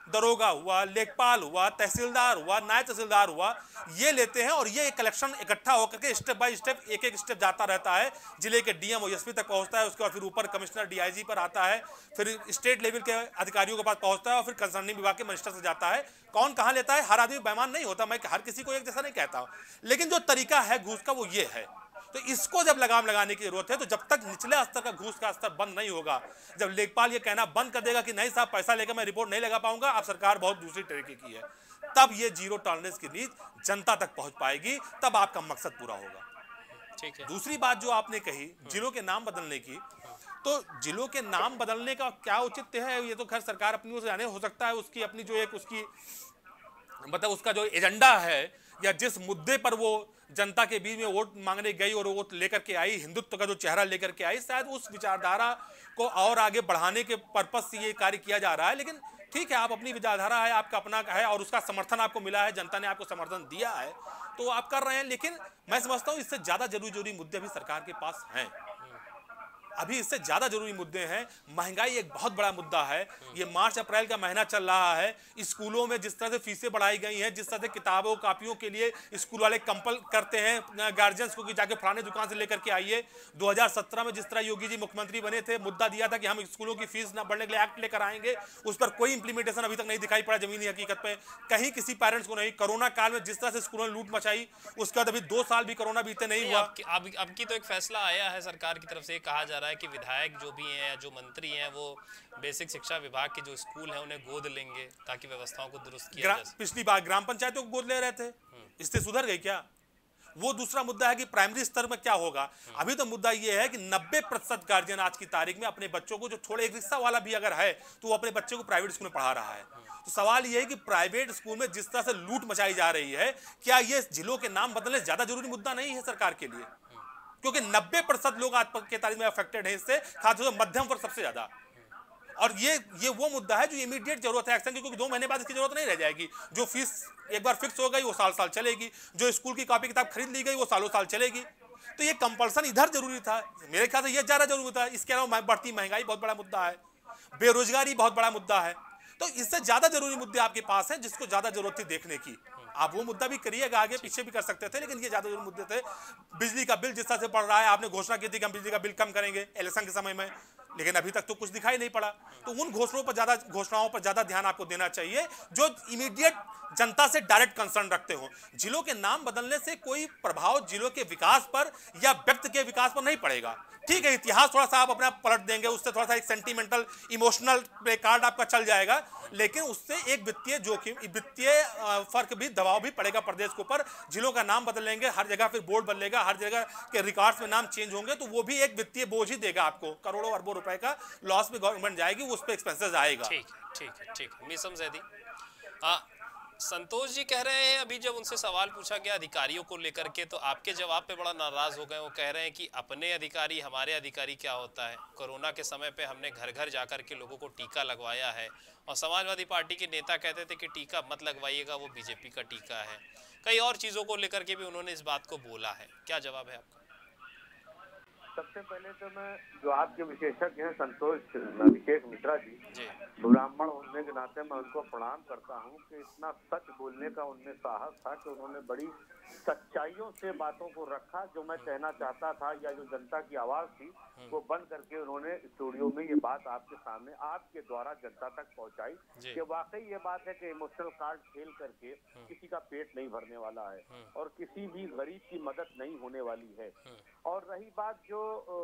दरोगा हुआ, लेखपाल हुआ, तहसीलदार हुआ, नायब तहसीलदार हुआ, ये लेते हैं और ये कलेक्शन इकट्ठा होकर के स्टेप बाय स्टेप एक एक स्टेप जाता रहता है, जिले के डीएम और एसपी तक पहुंचता है, उसके बाद फिर ऊपर कमिश्नर डीआईजी पर आता है, फिर स्टेट लेवल के अधिकारियों के पास पहुंचता है और फिर कंसर्निंग विभाग के मिनिस्टर से जाता है। कौन कहां लेता है, हर आदमी बेईमान नहीं होता, मैं हर किसी को एक जैसा नहीं कहता, लेकिन जो तरीका है घूस का वो ये है। तो इसको जब लगाम लगाने की जरूरत है, तो जब तक निचले स्तर का घूस का स्तर बंद नहीं होगा, जब लेखपाल ये कहना बंद कर देगा कि नहीं साहब पैसा लेकर मैं रिपोर्ट नहीं लगा पाऊंगा, अब सरकार बहुत दूसरी तरीके की है, तब ये जीरो टॉलरेंस की नीति जनता तक पहुंच पाएगी, तब आपका मकसद पूरा होगा। ठीक है। दूसरी बात जो आपने कही जिलों के नाम बदलने की, तो जिलों के नाम बदलने का क्या औचित्य है, ये तो खैर सरकार अपनी ओर से जाने, हो सकता है उसकी अपनी जो एक उसकी मतलब उसका जो एजेंडा है या जिस मुद्दे पर वो जनता के बीच में वोट मांगने गई और वोट लेकर के आई, हिंदुत्व का जो चेहरा लेकर के आई, शायद उस विचारधारा को और आगे बढ़ाने के पर्पज से ये कार्य किया जा रहा है। लेकिन ठीक है, आप अपनी विचारधारा है, आपका अपना है और उसका समर्थन आपको मिला है, जनता ने आपको समर्थन दिया है तो आप कर रहे हैं। लेकिन मैं समझता हूँ इससे ज्यादा जरूरी जरूरी मुद्दे भी सरकार के पास हैं। अभी इससे ज्यादा जरूरी मुद्दे हैं। महंगाई एक बहुत बड़ा मुद्दा है। ये मार्च अप्रैल का महीना चल रहा है, स्कूलों में जिस तरह से फीसें बढ़ाई गई हैं, जिस तरह से किताबों कापियों के लिए स्कूल वाले कंपल करते हैं गार्जियंस को कि जाके फलाने दुकान से लेकर के आइए। दो हज़ार सत्रह में जिस तरह योगी जी मुख्यमंत्री बने थे, मुद्दा दिया था कि हम स्कूलों की फीस न बढ़ने के लिए एक्ट लेकर आएंगे, उस पर कोई इंप्लीमेंटेशन अभी तक नहीं दिखाई पड़ा जमीनी हकीकत पे, कहीं किसी पेरेंट्स को नहीं। कोरोना काल में जिस तरह से स्कूलों में लूट मचाई, उसके बाद अभी दो साल भी कोरोना बीते नहीं हुआ। अब अब की तो एक फैसला आया है सरकार की तरफ से, कहा जा रहा है कि विधायक जो भी हैं, जो मंत्री हैं, वो बेसिक शिक्षा विभाग के जो स्कूल हैं उन्हें गोद लेंगे ताकि व्यवस्थाओं को दुरुस्त किया जा सके। पिछली बार ग्राम पंचायतों को गोद ले रहे थे, इससे सुधर गई क्या? वो दूसरा मुद्दा है कि प्राइमरी स्तर में क्या होगा। अभी तो मुद्दा ये है कि नब्बे प्रतिशत गार्जियन आज की तारीख में अपने बच्चों को, जो छोड़े एक रिक्शा वाला भी अगर है तो वो अपने बच्चे को प्राइवेट स्कूल में पढ़ा रहा है। तो सवाल ये है कि प्राइवेट स्कूल में जिस तरह से लूट मचाई जा रही है, क्या ये जिलों के नाम बदलने ज्यादा जरूरी मुद्दा नहीं है सरकार के लिए? क्योंकि नब्बे प्रतिशत लोग आज के तारीख में अफेक्टेड हैं इससे, खासतौर से मध्यम वर्ग सबसे ज्यादा। और ये ये वो मुद्दा है जो इमीडिएट जरूरत है एक्शन की, क्योंकि दो महीने बाद इसकी जरूरत नहीं रह जाएगी। जो फीस एक बार फिक्स हो गई वो साल साल चलेगी, जो स्कूल की कॉपी किताब खरीद ली गई वो सालों साल चलेगी। तो ये कंपल्सन इधर जरूरी था, मेरे ख्याल से ये ज्यादा जरूरी था। इसके अलावा बढ़ती महंगाई बहुत बड़ा मुद्दा है, बेरोजगारी बहुत बड़ा मुद्दा है। तो इससे ज्यादा जरूरी मुद्दे आपके पास हैं जिसको ज्यादा जरूरत थी देखने की। आप वो मुद्दा भी करिएगा, आगे पीछे भी कर सकते थे, लेकिन ये ज्यादा जरूरी मुद्दे थे। बिजली का बिल जिस तरह से बढ़ रहा है, आपने घोषणा की थी कि हम बिजली का बिल कम करेंगे इलेक्शन के समय में, लेकिन अभी तक तो कुछ दिखाई नहीं पड़ा। तो उन घोषणाओं पर ज्यादा घोषणाओं पर ज्यादा ध्यान आपको देना चाहिए जो इमीडिएट जनता से डायरेक्ट कंसर्न रखते हो। जिलों के नाम बदलने से कोई प्रभाव जिलों के विकास पर या व्यक्ति के विकास पर नहीं पड़ेगा। ठीक है, इतिहास थोड़ा सा आप अपना पलट देंगे, उससे थोड़ा सा एक सेंटिमेंटल इमोशनल प्ले कार्ड आपका चल जाएगा, लेकिन उससे एक वित्तीय जोखिम, वित्तीय फर्क भी, दबाव भी पड़ेगा प्रदेश के ऊपर। जिलों का नाम बदलेंगे, हर जगह फिर बोर्ड बदलेगा, हर जगह के रिकॉर्ड्स में नाम चेंज होंगे, तो वो भी एक वित्तीय बोझ ही देगा आपको। करोड़ों अरबों रुपए का लॉस में गवर्नमेंट जाएगी, उस पर एक्सपेंसेस आएगा। ठीक है, ठीक है, ठीक है। मीसम जैदी, संतोष जी कह रहे हैं, अभी जब उनसे सवाल पूछा गया अधिकारियों को लेकर के, तो आपके जवाब पे बड़ा नाराज हो गए। वो कह रहे हैं कि अपने अधिकारी, हमारे अधिकारी क्या होता है? कोरोना के समय पे हमने घर घर जाकर के लोगों को टीका लगवाया है, और समाजवादी पार्टी के नेता कहते थे कि टीका मत लगवाइएगा, वो बीजेपी का टीका है। कई और चीजों को लेकर के भी उन्होंने इस बात को बोला है। क्या जवाब है आपका? सबसे पहले तो मैं, जो आपके विशेषज्ञ हैं संतोष अभिषेक मिश्रा जी, ब्राह्मण होने के नाते मैं उनको प्रणाम करता हूं कि इतना सच बोलने का उनमें साहस था कि उन्होंने बड़ी सच्चाइयों से बातों को रखा। जो मैं कहना चाहता था या जो जनता की आवाज थी वो बंद करके उन्होंने स्टूडियो में ये बात आपके सामने, आपके द्वारा जनता तक पहुंचाई कि वाकई ये बात है कि इमोशनल कार्ड खेल करके किसी का पेट नहीं भरने वाला है और किसी भी गरीब की मदद नहीं होने वाली है। और रही बात जो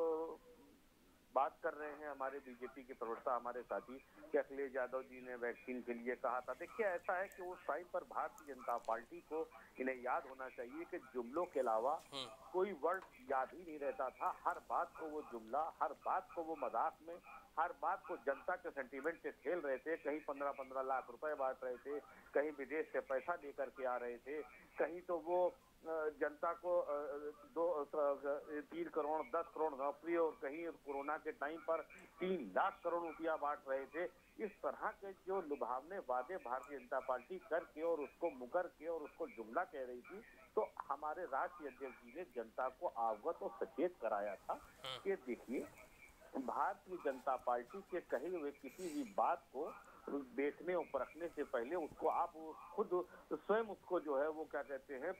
बात कर रहे हैं हमारे बीजेपी के प्रवक्ता, हमारे साथी कि अखिलेश यादव जी ने वैक्सीन के लिए कहा था, देखिए ऐसा है कि उस टाइम पर भारतीय जनता पार्टी को इन्हें याद होना चाहिए कि जुमलों के अलावा कोई वर्ड याद ही नहीं रहता था। हर बात को वो जुमला, हर बात को वो मजाक में, हर बात को जनता के सेंटीमेंट से खेल रहे थे। कहीं पंद्रह पंद्रह लाख रुपए बांट रहे थे, कहीं विदेश से पैसा लेकर के आ रहे थे, कहीं तो वो जनता को दो तीन करोड़ दस करोड़ नौकरी और कहीं कोरोना के टाइम पर तीन लाख करोड़ रुपया बांट रहे थे। इस तरह के जो लुभावने वादे भारतीय जनता पार्टी करके और उसको मुकर के और उसको जुमला कह रही थी, तो हमारे राष्ट्रीय अध्यक्ष जी ने जनता को अवगत और सचेत कराया था कि देखिए भारतीय जनता पार्टी के कहे हुए किसी भी बात को देखने और परखने से पहले उसको आप खुद स्वयं उसको जो है वो क्या कहते हैं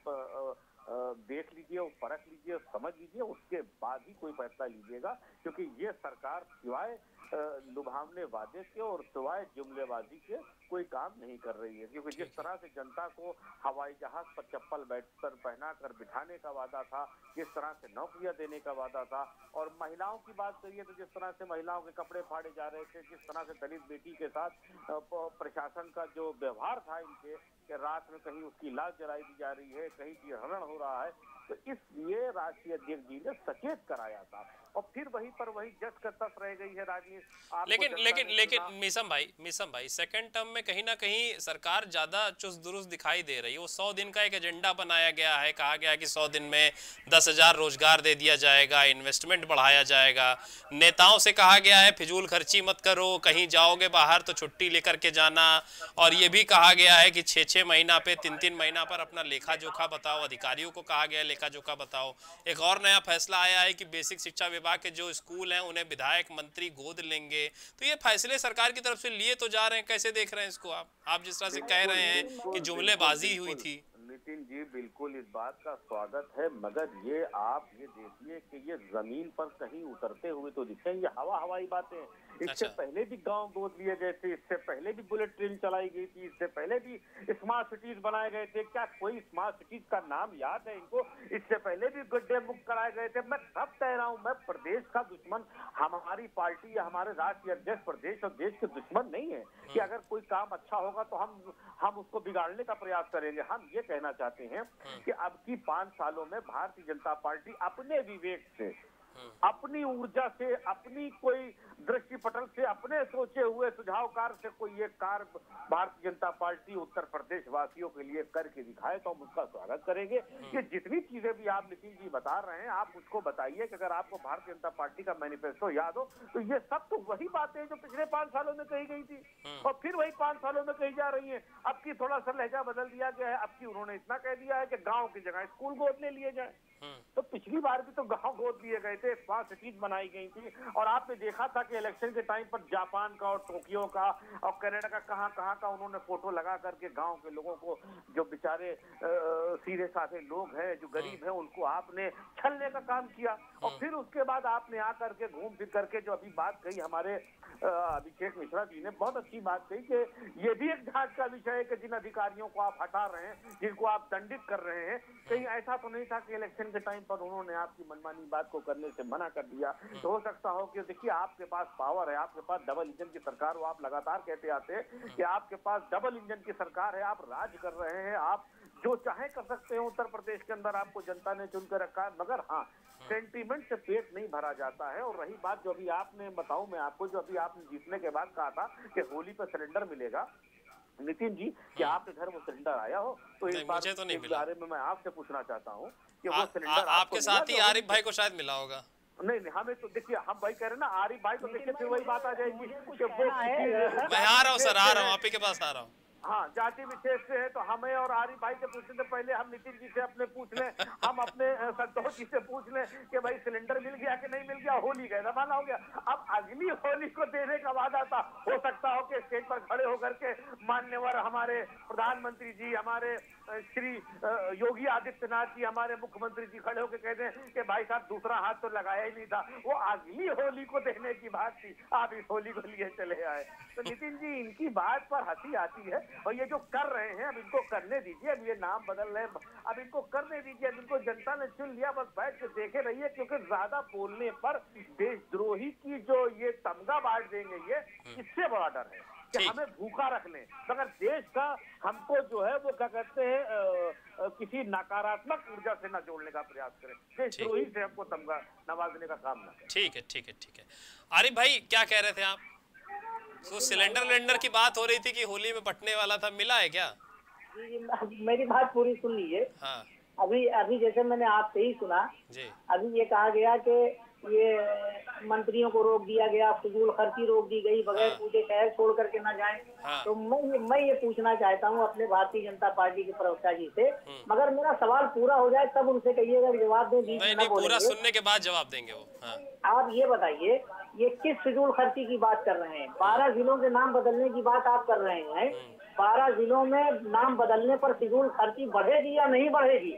देख लीजिए और परख लीजिए, समझ लीजिए, उसके बाद ही कोई फैसला लीजिएगा। क्योंकि ये सरकार सिवाय लुभावने वादे के और सिवाय जुमलेबाजी के कोई काम नहीं कर रही है। क्योंकि जिस तरह से जनता को हवाई जहाज पर चप्पल बैठकर पहना कर बिठाने का वादा था, जिस तरह से नौकरियां देने का वादा था, और महिलाओं की बात करिए तो जिस तरह से महिलाओं के कपड़े फाड़े जा रहे थे, जिस तरह से दलित बेटी के साथ प्रशासन का जो व्यवहार था इनके, कि रात में कहीं उसकी लाश जलाई दी जा रही है, कहीं हरण हो रहा है, तो इसलिए राष्ट्रीय अध्यक्ष जी ने सचेत कराया था। और फिर वहीं पर वही जस का तस रह गई है राजनीति। लेकिन लेकिन लेकिन मीसम भाई मीसम भाई सेकंड टर्म में कहीं ना कहीं सरकार ज्यादा चुस्त दुरुस्त दिखाई दे रही है। वो सौ दिन का एक एजेंडा बनाया गया है, कहा गया है कि सौ दिन में दस हजार रोजगार दे दिया जाएगा, इन्वेस्टमेंट बढ़ाया जाएगा। नेताओं से कहा गया है फिजूल खर्ची मत करो, कहीं जाओगे बाहर तो छुट्टी लेकर के जाना, और ये भी कहा गया है कि छः छः महीना पे तीन तीन महीना पर अपना लेखा जोखा बताओ। अधिकारियों को कहा गया है लेखा जोखा बताओ। एक और नया फैसला आया है कि बेसिक शिक्षा विभाग के जो स्कूल हैं उन्हें विधायक मंत्री गोद लेंगे। तो ये फैसले सरकार की तरफ से लिए तो जा रहे हैं, कैसे देख रहे हैं इसको आप आप जिस तरह से कह रहे हैं कि जुमलेबाजी हुई थी? नितिन जी बिल्कुल इस बात का स्वागत है, मगर ये आप ये देखिए कि ये जमीन पर कहीं उतरते हुए तो दिखे, ये हवा हवाई बातें। इससे अच्छा। पहले भी गांव गोद लिए गए थे, इससे पहले भी बुलेट ट्रेन चलाई गई थी, इससे पहले भी स्मार्ट सिटीज बनाए गए थे। क्या कोई स्मार्ट सिटीज का नाम याद है इनको? इससे पहले भी गड्ढे मुक्त कराए गए थे। मैं सब कह रहा हूँ, मैं प्रदेश का दुश्मन, हमारी पार्टी या हमारे राष्ट्रीय अध्यक्ष प्रदेश और देश के दुश्मन नहीं है कि अगर कोई काम अच्छा होगा तो हम हम उसको बिगाड़ने का प्रयास करेंगे। हम ये कहना चाहते हैं कि अब की पांच सालों में भारतीय जनता पार्टी अपने विवेक से, अपनी ऊर्जा से, अपनी कोई दृष्टि पटल से, अपने सोचे हुए सुझावकार से कोई एक कार्य भारतीय जनता पार्टी उत्तर प्रदेश वासियों के लिए करके दिखाए तो हम उसका स्वागत करेंगे। कि जितनी चीजें भी आप नितिन जी बता रहे हैं, आप उसको बताइए कि अगर आपको भारतीय जनता पार्टी का मैनिफेस्टो याद हो तो ये सब तो वही बातें हैं जो पिछले पांच सालों में कही गई थी और फिर वही पांच सालों में कही जा रही है। अब की थोड़ा सा लहजा बदल दिया गया है। अब की उन्होंने इतना कह दिया है कि गाँव की जगह स्कूल गोद ले लिए जाए। तो पिछली बार भी तो गांव गोद लिए गए थे, स्मार्ट सिटीज बनाई गई थी, और आपने देखा था कि इलेक्शन के टाइम पर जापान का और टोक्यो का और कनाडा का कहां कहां का उन्होंने फोटो लगा करके गांव के लोगों को, जो बेचारे सीधे साधे लोग हैं, जो गरीब हैं, उनको आपने छलने का काम किया। और फिर उसके बाद आपने आकर के घूम फिर करके जो अभी बात कही हमारे अभिषेक मिश्रा जी ने, बहुत अच्छी बात कही कि ये भी एक जांच का विषय है कि जिन अधिकारियों को आप हटा रहे हैं, जिनको आप दंडित कर रहे हैं, कहीं ऐसा तो नहीं था कि इलेक्शन के टाइम पर उन्होंने आपकी मनमानी बात को करने से मना कर दिया। तो हो सकता हो कि देखिए आपके पास पावर है, आपके पास डबल इंजन की सरकार हो, आप लगातार कहते आते हैं कि आपके पास डबल इंजन की सरकार है, आप राज कर रहे हैं, आप जो चाहे कर सकते हैं उत्तर प्रदेश के अंदर, आपको जनता ने चुन कर रखा है। मगर हाँ, सेंटीमेंट से पेट नहीं भरा जाता है। और रही बात जो अभी आपने, बताऊं मैं आपको, जो अभी आपने जीतने के बाद कहा था कि होली पर सिलेंडर मिलेगा, नितिन जी क्या आपके घर वो सिलेंडर आया हो? तो इस बार तो इस बारे में मैं आपसे पूछना चाहता हूँ कि वो आ, सिलेंडर आ, आपके साथ ही आरिफ भाई को शायद मिला होगा। नहीं नहीं, हमें तो देखिए, हम भाई कह रहे हैं ना, आरिफ भाई तो देखिए फिर वही बात आ जाएगी कि वो मैं आ रहा हूँ सर, आ रहा हूँ, आप ही के पास आ रहा हूँ। हाँ, जाति विशेष से है तो हमें और आरिफ भाई से पूछने से पहले हम नितिन जी से अपने पूछ लें, हम अपने संतोष जी से पूछ लें कि भाई सिलेंडर मिल गया कि नहीं मिल गया। होली का जमाना हो गया, अब अगली होली को देने का वादा था। हो सकता हो कि स्टेज पर खड़े होकर के मान्यवर हमारे प्रधानमंत्री जी, हमारे श्री योगी आदित्यनाथ जी, हमारे मुख्यमंत्री जी खड़े होकर कहते हैं कि भाई साहब दूसरा हाथ तो लगाया ही नहीं था, वो अगली होली को देने की बात थी, आप इस होली को लिए चले आए। तो नितिन जी इनकी बात पर हंसी आती है, और ये जो कर रहे हैं अब इनको करने दीजिए। अब ये नाम बदल रहे हैं, अब इनको करने दीजिए। अब इनको जनता ने चुन लिया, बस बैठ के देखे रहिए, क्योंकि ज्यादा बोलने पर देशद्रोही की जो ये तमगा बांट देंगे, ये इससे बड़ा डर है कि हमें भूखा रख लें, मगर देश का हमको जो है वो क्या कहते हैं आ, आ, किसी नकारात्मक ऊर्जा से न जोड़ने का प्रयास करें, देशद्रोही से हमको तमगा नवाजने का काम न। ठीक है ठीक है ठीक है। आरिफ भाई क्या कह रहे थे आप? तो सिलेंडर सिलेंडर की बात हो रही थी कि होली में बटने वाला था, मिला है क्या? जी, मेरी बात पूरी सुन लीजिए। हाँ। अभी अभी जैसे मैंने आपसे ही सुना जी, अभी ये कहा गया कि ये मंत्रियों को रोक दिया गया, फिजूल खर्ची रोक दी गई, बगैर हाँ। पूछे शहर छोड़ करके ना जाएं। हाँ। तो मैं ये मैं ये पूछना चाहता हूँ अपने भारतीय जनता पार्टी के प्रवक्ता जी से, मगर मेरा सवाल पूरा हो जाए तब उनसे कहिएगा, जवाब दें। नहीं नहीं, पूरा सुनने के बाद जवाब देंगे वो। हाँ। आप ये बताइए ये किस फिजूल खर्ची की बात कर रहे हैं? बारह जिलों के नाम बदलने की बात आप कर रहे हैं। बारह जिलों में नाम बदलने पर फिजूल खर्ची बढ़ेगी या नहीं बढ़ेगी?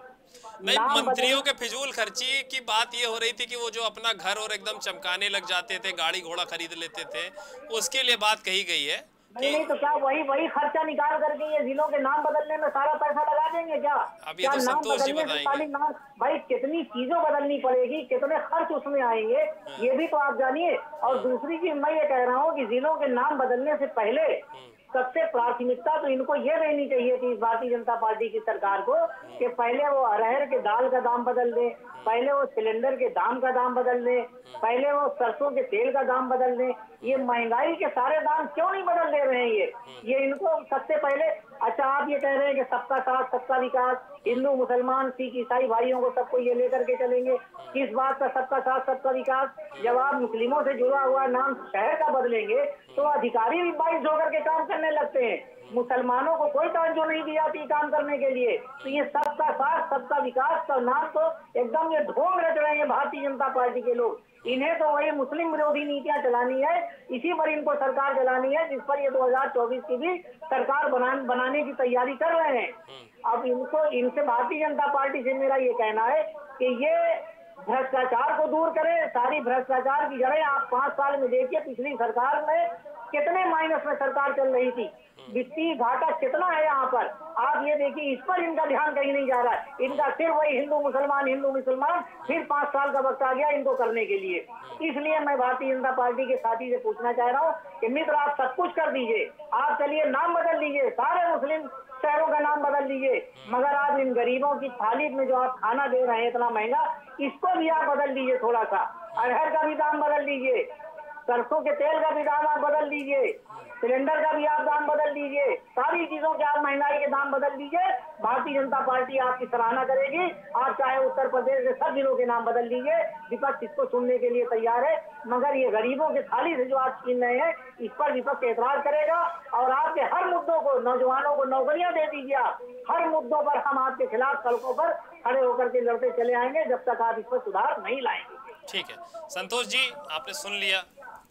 नहीं, मंत्रियों के फिजूल खर्ची की बात ये हो रही थी कि वो जो अपना घर और एकदम चमकाने लग जाते थे, गाड़ी घोड़ा खरीद लेते थे, उसके लिए बात कही गई है। नहीं नहीं, तो क्या वही वही खर्चा निकाल करके ये जिलों के नाम बदलने में सारा पैसा लगा देंगे क्या? अब ये तो संतोष जी बताएंगे। नाम भाई कितनी चीजों बदलनी पड़ेगी, कितने खर्च उसमें आएंगे, ये भी तो आप जानिए। और दूसरी चीज मैं ये कह रहा हूँ कि जिलों के नाम बदलने से पहले सबसे प्राथमिकता तो इनको ये देनी चाहिए थी, भारतीय जनता पार्टी की सरकार को, कि पहले वो अरहर के दाल का दाम बदल दे, पहले वो सिलेंडर के दाम का दाम बदल दे, पहले वो सरसों के तेल का दाम बदल दे। ये महंगाई के सारे दाम क्यों नहीं बदल दे रहे हैं? ये ये इनको सबसे पहले। अच्छा, आप ये कह रहे हैं कि सबका साथ सबका विकास, हिंदू मुसलमान सिख ईसाई भाइयों को सबको ये लेकर के चलेंगे। किस बात का सबका साथ सबका विकास? जब आप मुस्लिमों से जुड़ा हुआ नाम शहर का बदलेंगे तो अधिकारी भी बाइस होकर के काम करने लगते हैं, मुसलमानों को कोई तवज्जो नहीं दी जाती काम करने के लिए। तो ये सबका साथ सबका विकास का नाम तो एकदम ये ढोंग रच रहे हैं भारतीय जनता पार्टी के लोग। इन्हें तो वही मुस्लिम विरोधी नीतियां चलानी है, इसी पर इनको सरकार चलानी है, जिस पर ये दो हजार चौबीस की भी सरकार बना, बनाने की तैयारी कर रहे हैं। अब इनको इनसे भारतीय जनता पार्टी से मेरा ये कहना है कि ये भ्रष्टाचार को दूर करें, सारी भ्रष्टाचार की जड़ें आप पांच साल में देखिए। पिछली सरकार में कितने माइनस में सरकार चल रही थी, वित्तीय घाटा कितना है यहाँ पर, आप ये देखिए। इस पर इनका ध्यान कहीं नहीं जा रहा है। इनका सिर्फ वही हिंदू मुसलमान हिंदू मुसलमान, फिर पांच साल का वक्त आ गया इनको करने के लिए। इसलिए मैं भारतीय जनता पार्टी के साथी से पूछना चाह रहा हूँ कि मित्र, आप सब कुछ कर दीजिए, आप चलिए नाम बदल दीजिए, सारे मुस्लिम शहरों का नाम बदल दीजिए, मगर आप इन गरीबों की थाली में जो आप खाना दे रहे हैं इतना महंगा, इसको भी आप बदल दीजिए। थोड़ा सा अरहर का भी दाम बदल दीजिए, सरसों के तेल का भी दाम आप बदल दीजिए, सिलेंडर का भी आप दाम बदल दीजिए, सारी चीजों के आप महंगाई के दाम बदल दीजिए। भारतीय जनता पार्टी आपकी सराहना करेगी। आप चाहे उत्तर प्रदेश के सब जिलों के नाम बदल दीजिए, विपक्ष इसको सुनने के लिए तैयार है, मगर ये गरीबों के थाली से जो आप छीन रहे हैं इस पर विपक्ष एतराज करेगा। और आपके हर मुद्दों को, नौजवानों को नौकरियां दे दीजिए, आप हर मुद्दों पर हम आपके खिलाफ सड़कों पर खड़े होकर के लड़ते चले आएंगे जब तक आप इस पर सुधार नहीं लाएंगे। ठीक है संतोष जी, आपने सुन लिया,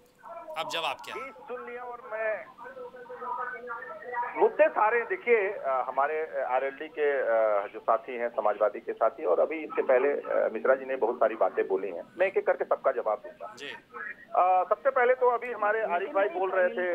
अब जवाब क्या? सुन लिया। और मैं मुद्दे सारे देखिए, हमारे आरएलडी के जो साथी हैं, समाजवादी के साथी, और अभी इसके पहले मिश्रा जी ने बहुत सारी बातें बोली हैं, मैं एक एक करके सबका जवाब दूंगा। जी। आ, सबसे पहले तो अभी हमारे आरिफ भाई बोल रहे थे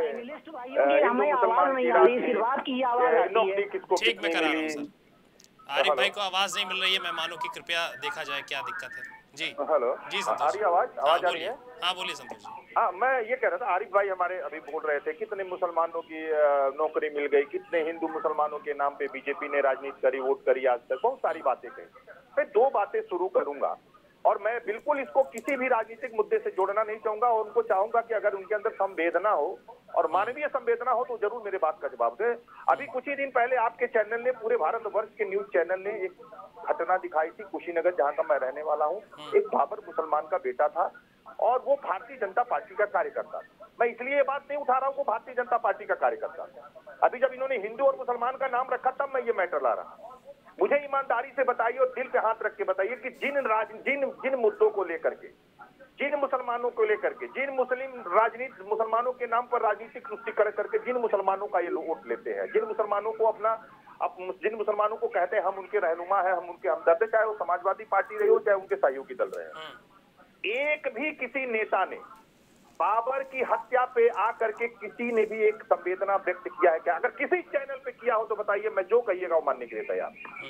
हमें आवाज नहीं आ रही, सिर्फ आपकी आवाज आती है। किसको ठीक, मैं करा रहा हूं सर। आरिफ भाई को आवाज नहीं मिल रही है, मेहमानों की कृपया देखा जाए क्या दिक्कत है। जी हेलो जी, आ रही आवाज आवाज आ रही है? हाँ बोलिए संतोष जी। हाँ, मैं ये कह रहा था, आरिफ भाई हमारे अभी बोल रहे थे कितने मुसलमानों की नौकरी मिल गई, कितने हिंदू मुसलमानों के नाम पे बीजेपी ने राजनीति करी, वोट करी, आज तक बहुत सारी बातें कही। मैं दो बातें शुरू करूंगा, और मैं बिल्कुल इसको किसी भी राजनीतिक मुद्दे से जोड़ना नहीं चाहूंगा, और उनको चाहूंगा कि अगर उनके अंदर संवेदना हो और मानवीय संवेदना हो तो जरूर मेरे बात का जवाब दे। अभी कुछ ही दिन पहले आपके चैनल ने, पूरे भारतवर्ष के न्यूज चैनल ने एक घटना दिखाई थी कुशीनगर, जहां का मैं रहने वाला हूं। एक बाबर मुसलमान का बेटा था और वो भारतीय जनता पार्टी का कार्यकर्ता था। मैं इसलिए ये बात नहीं उठा रहा हूँ, वो भारतीय जनता पार्टी का कार्यकर्ता था। अभी जब इन्होंने हिंदू और मुसलमान का नाम रखा तब मैं ये मैटर ला रहा। मुझे ईमानदारी से बताइए और दिल पे हाथ रख के बताइए कि जिन राज जिन जिन मुद्दों को लेकर के, जिन मुसलमानों को लेकर के, जिन मुस्लिम राजनीति मुसलमानों के नाम पर राजनीतिक तुष्टिकरण करके जिन मुसलमानों का ये लोग वोट लेते हैं, जिन मुसलमानों को अपना अब जिन मुसलमानों को कहते हैं हम उनके रहनुमा है, हम उनके हमदर्द, चाहे वो समाजवादी पार्टी रही हो चाहे उनके सहयोगी दल रहे हैं, एक भी किसी नेता ने बाबर की हत्या पे आकर के किसी ने भी एक संवेदना व्यक्त किया है क्या? अगर किसी चैनल पे किया हो तो बताइए, मैं जो कहिएगा वो मानने के लिए तैयार।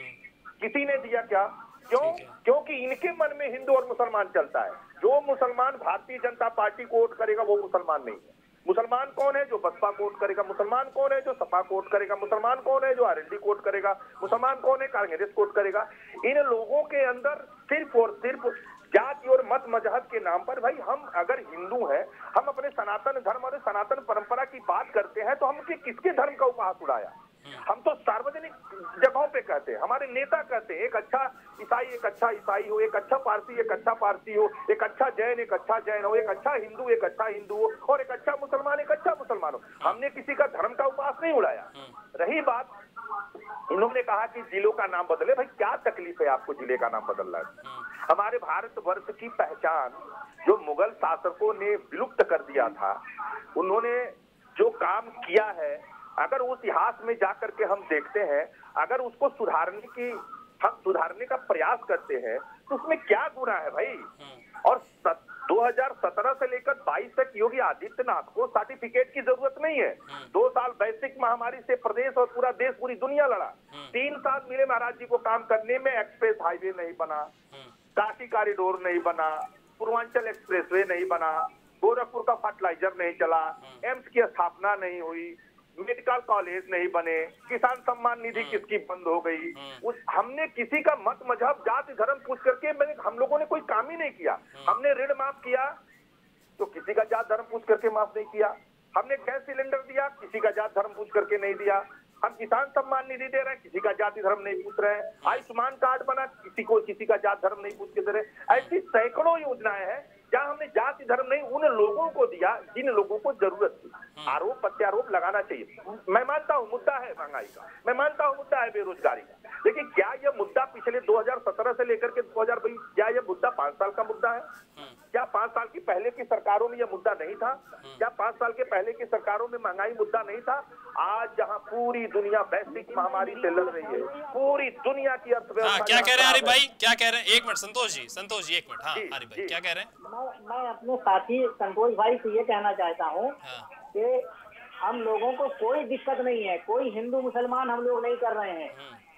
किसी ने दिया क्या? क्यों? क्योंकि इनके मन में हिंदू और मुसलमान चलता है। जो मुसलमान भारतीय जनता पार्टी को वोट करेगा वो मुसलमान नहीं है। मुसलमान कौन है? जो बसपा को वोट करेगा। मुसलमान कौन है? जो सपा को वोट करेगा। मुसलमान कौन है? जो आरएलडी को वोट करेगा। मुसलमान कौन है? कांग्रेस को वोट करेगा। इन लोगों के अंदर सिर्फ और सिर्फ जाति और मत मजहब के नाम पर, भाई हम अगर हिंदू हैं, हम अपने सनातन धर्म और सनातन परंपरा की बात करते हैं तो हम किसके धर्म का उपहास उड़ाया? हम तो सार्वजनिक जगहों पे कहते हैं, हमारे नेता कहते हैं एक अच्छा ईसाई एक अच्छा ईसाई हो, एक अच्छा पारसी एक अच्छा पारसी हो, एक अच्छा जैन एक अच्छा जैन हो, एक अच्छा हिंदू एक अच्छा हिंदू हो, और एक अच्छा मुसलमान एक अच्छा मुसलमान हो। हमने किसी का धर्म का उपहास नहीं उड़ाया। रही बात, इन्होंने कहा कि जिलों का नाम बदले, भाई क्या तकलीफ है आपको जिले का नाम बदलना है? हमारे भारतवर्ष की पहचान जो मुगल शासकों ने विलुप्त कर दिया था, उन्होंने जो काम किया है, अगर उस इतिहास में जाकर के हम देखते हैं, अगर उसको सुधारने की हम सुधारने का प्रयास करते हैं तो उसमें क्या गुना है भाई। और दो हज़ार सत्रह से लेकर बाईस तक योगी आदित्यनाथ को सर्टिफिकेट की जरूरत नहीं है। दो साल वैश्विक महामारी से प्रदेश और पूरा देश, पूरी दुनिया लड़ा। तीन साल मिले महाराज जी को काम करने में। एक्सप्रेस हाईवे नहीं बना, काशी कॉरिडोर नहीं बना, पूर्वांचल एक्सप्रेसवे नहीं बना, गोरखपुर का फर्टिलाइजर नहीं चला, एम्स की स्थापना नहीं हुई, मेडिकल कॉलेज नहीं बने, किसान सम्मान निधि किसकी बंद हो गई। उस हमने किसी का मत मजहब जाति धर्म पूछ करके हम लोगों ने कोई काम ही नहीं किया। हमने ऋण माफ किया तो किसी का जात धर्म पूछ करके माफ नहीं किया। हमने गैस सिलेंडर दिया, किसी का जात धर्म पूछ करके नहीं दिया। हम किसान सम्मान निधि दे रहे हैं, किसी का जाति धर्म नहीं पूछ रहे हैं। आयुष्मान कार्ड बना, किसी को किसी का जात धर्म नहीं पूछ के दे रहे। ऐसी सैकड़ों योजनाएं हैं जहाँ हमने जाति धर्म नहीं उन लोगों को दिया जिन लोगों को जरूरत थी। आरोप प्रत्यारोप लगाना चाहिए। मैं मानता हूँ मुद्दा है महंगाई का, मैं मानता हूँ मुद्दा है बेरोजगारी का, लेकिन क्या यह मुद्दा पिछले दो हज़ार सत्रह से लेकर के दो हज़ार बीस, क्या यह मुद्दा पांच साल का मुद्दा है? क्या पांच साल की पहले की सरकारों में यह मुद्दा नहीं था? क्या पांच साल के पहले की सरकारों में महंगाई मुद्दा नहीं था? आज जहां पूरी दुनिया वैश्विक महामारी से लड़ रही है, पूरी दुनिया की अर्थव्यवस्था। क्या कह रहे हैं आरिफ भाई, क्या कह रहे हैं? एक मिनट संतोष जी, संतोष जी एक मिनट। हाँ आरिफ भाई क्या कह रहे हैं? मैं, मैं अपने साथी संतोष भाई से ये कहना चाहता हूँ कि हम लोगों को कोई दिक्कत नहीं है, कोई हिंदू मुसलमान हम लोग नहीं कर रहे हैं।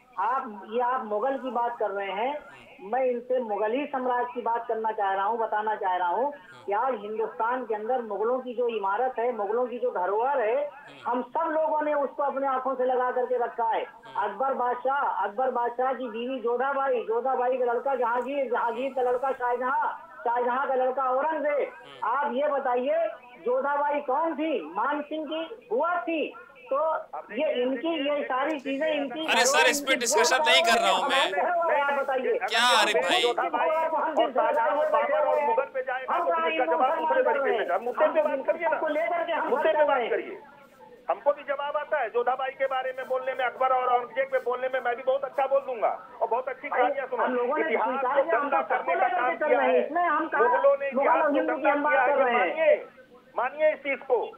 आप ये आप मुगल की बात कर रहे हैं, मैं इनसे मुगली साम्राज्य की बात करना चाह रहा हूँ, बताना चाह रहा हूँ कि आज हिंदुस्तान के अंदर मुगलों की जो इमारत है, मुगलों की जो धरोहर है, हम सब लोगों ने उसको अपने आंखों से लगा करके रखा है। अकबर बादशाह अकबर बादशाह की बीवी जोधाबाई, जोधाबाई का लड़का जहांगीर, जहांगीर का लड़का शाहजहां, शाहजहां का लड़का औरंगजेब। आप ये बताइए जोधाबाई कौन थी? मान सिंह की बुआ थी। तो ये इनकी ये सारी चीजें इनकी। अरे सर इस पे डिस्कशन नहीं कर रहा हूँ मैं, बताइए क्या आरिफ भाई? मुगल पे जाएगा मुद्दे पे बात करिए ना, मुद्दे पे बात करिए। हमको भी जवाब आता है जोधाबाई के बारे में बोलने में, अकबर और औरंगजेब पे बोलने में। मैं भी बहुत अच्छा बोल दूंगा और बहुत अच्छी कहानियां सुना। इतिहास को गंदा करने का काम किया है मुगलों ने, इतिहास को गंदा किया है। मानिए मानिए इस चीज को।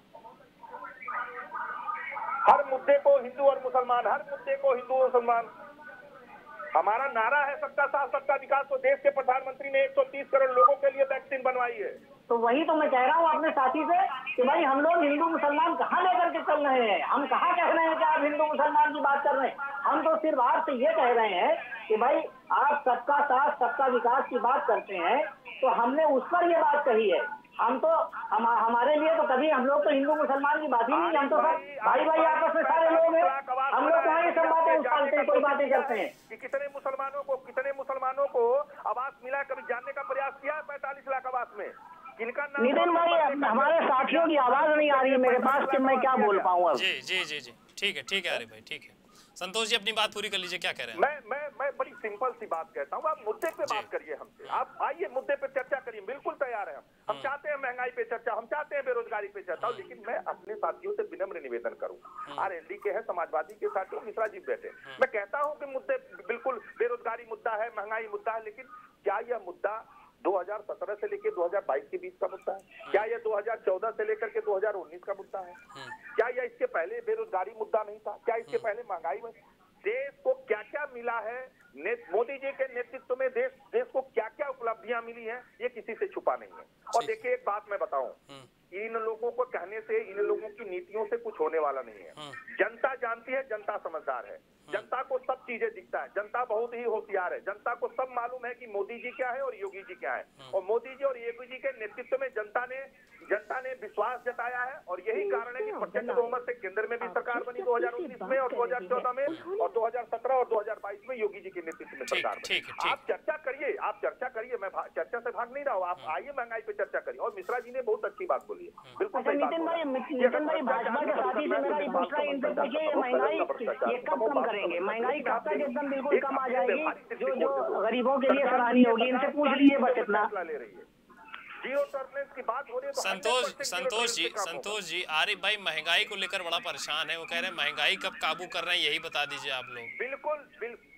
हर मुद्दे को हिंदू और मुसलमान, हर मुद्दे को हिंदू और मुसलमान। हमारा नारा है सबका साथ सबका विकास। तो देश के प्रधानमंत्री ने एक सौ तीस करोड़ लोगों के लिए वैक्सीन बनवाई है। तो वही तो मैं कह रहा हूँ अपने साथी से कि भाई हम लोग हिंदू मुसलमान कहाँ लेकर के चल रहे हैं? हम कहाँ कह रहे हैं कि आप हिंदू मुसलमान की बात कर रहे हैं? हम तो सिर्फ आपसे ये कह रहे हैं कि भाई आप सबका साथ सबका विकास की बात करते हैं, तो हमने उस पर ये बात कही है। हम तो हम हमारे लिए तो कभी हम लोग तो हिंदू मुसलमान की बात ही नहीं, हम तो सब भाई भाई आपस में सारे लोग हैं। हम लोग कहाँ ये सब बातें उछालते हैं, कोई बातें करते हैं कि कितने मुसलमानों को कितने मुसलमानों को आवास मिला? कभी जानने का प्रयास किया है? पैंतालीस लाख आवास में किनका नाम? नितिन भाई हमारे साथियों की आवाज नहीं आ रही है मेरे पास कि मैं क्या बोल पाऊँ अब। जी जी जी जी ठीक है ठीक है अरे भाई ठीक है। संतोष जी अपनी बात पूरी कर लीजिए, क्या कह रहे हैं? मैं मैं मैं बड़ी सिंपल सी बात कहता हूँ, आप मुद्दे पे बात करिए हमसे। आप आइए मुद्दे पे चर्चा करिए, बिल्कुल तैयार है हम। हम चाहते हैं महंगाई पे चर्चा, हम चाहते हैं बेरोजगारी पे चर्चा, लेकिन मैं अपने साथियों से विनम्र निवेदन करूँ। आरएलडी के हैं, समाजवादी के साथियों, मिश्रा जी बैठे। मैं कहता हूँ कि मुद्दे बिल्कुल बेरोजगारी मुद्दा है, महंगाई मुद्दा है, लेकिन क्या यह मुद्दा दो हज़ार सत्रह से लेकर दो हज़ार बाईस के बीच का मुद्दा है? क्या यह दो हज़ार चौदह से लेकर के दो हज़ार उन्नीस का मुद्दा है? क्या यह इसके पहले बेरोजगारी मुद्दा नहीं था? क्या इसके पहले महंगाई में? देश को क्या क्या मिला है, मोदी जी के नेतृत्व में देश देश को क्या क्या उपलब्धियां मिली हैं, ये किसी से छुपा नहीं है। और देखिए एक बात मैं बताऊं, इन लोगों को कहने से, इन लोगों की नीतियों से कुछ होने वाला नहीं है। जनता जानती है, जनता समझदार है, जनता को सब चीजें दिखता है, जनता बहुत ही होशियार है, जनता को सब मालूम है कि मोदी जी क्या है और योगी जी क्या है। और मोदी जी और योगी जी के नेतृत्व में जनता ने जनता ने विश्वास जताया है, और यही कारण है कि प्रचंड बहुमत से केंद्र में भी सरकार बनी दो हज़ार उन्नीस में और दो हज़ार चौदह में, और दो हज़ार सत्रह और दो हज़ार बाईस में योगी जी के नेतृत्व में सरकार बनी। आप चर्चा करिए, आप चर्चा करिए, मैं चर्चा से भाग नहीं रहा हूँ। आप आइए महंगाई पे चर्चा करिए। और मिश्रा जी ने बहुत अच्छी बात बोली है, बिल्कुल सही बात। नितिन भाई नितिन भाई भाजपा के साथी से मेरा ये पूछना है, इनसे पूछिए ये महंगाई ये कब कम करेंगे? महंगाई कब तक एकदम बिल्कुल कम आ जाएगी जो जो गरीबों के लिए सराहनीय होगी? इनसे पूछ लीजिए बस इतना। ले रही है जीरो टर्बुलेंस की बात हो रही है तो संतोष संतोष जी संतोष जी आरिफ भाई महंगाई को लेकर बड़ा परेशान है। वो कह रहे हैं महंगाई कब काबू कर रहे हैं, यही बता दीजिए आप लोग। बिल्कुल बिल्कुल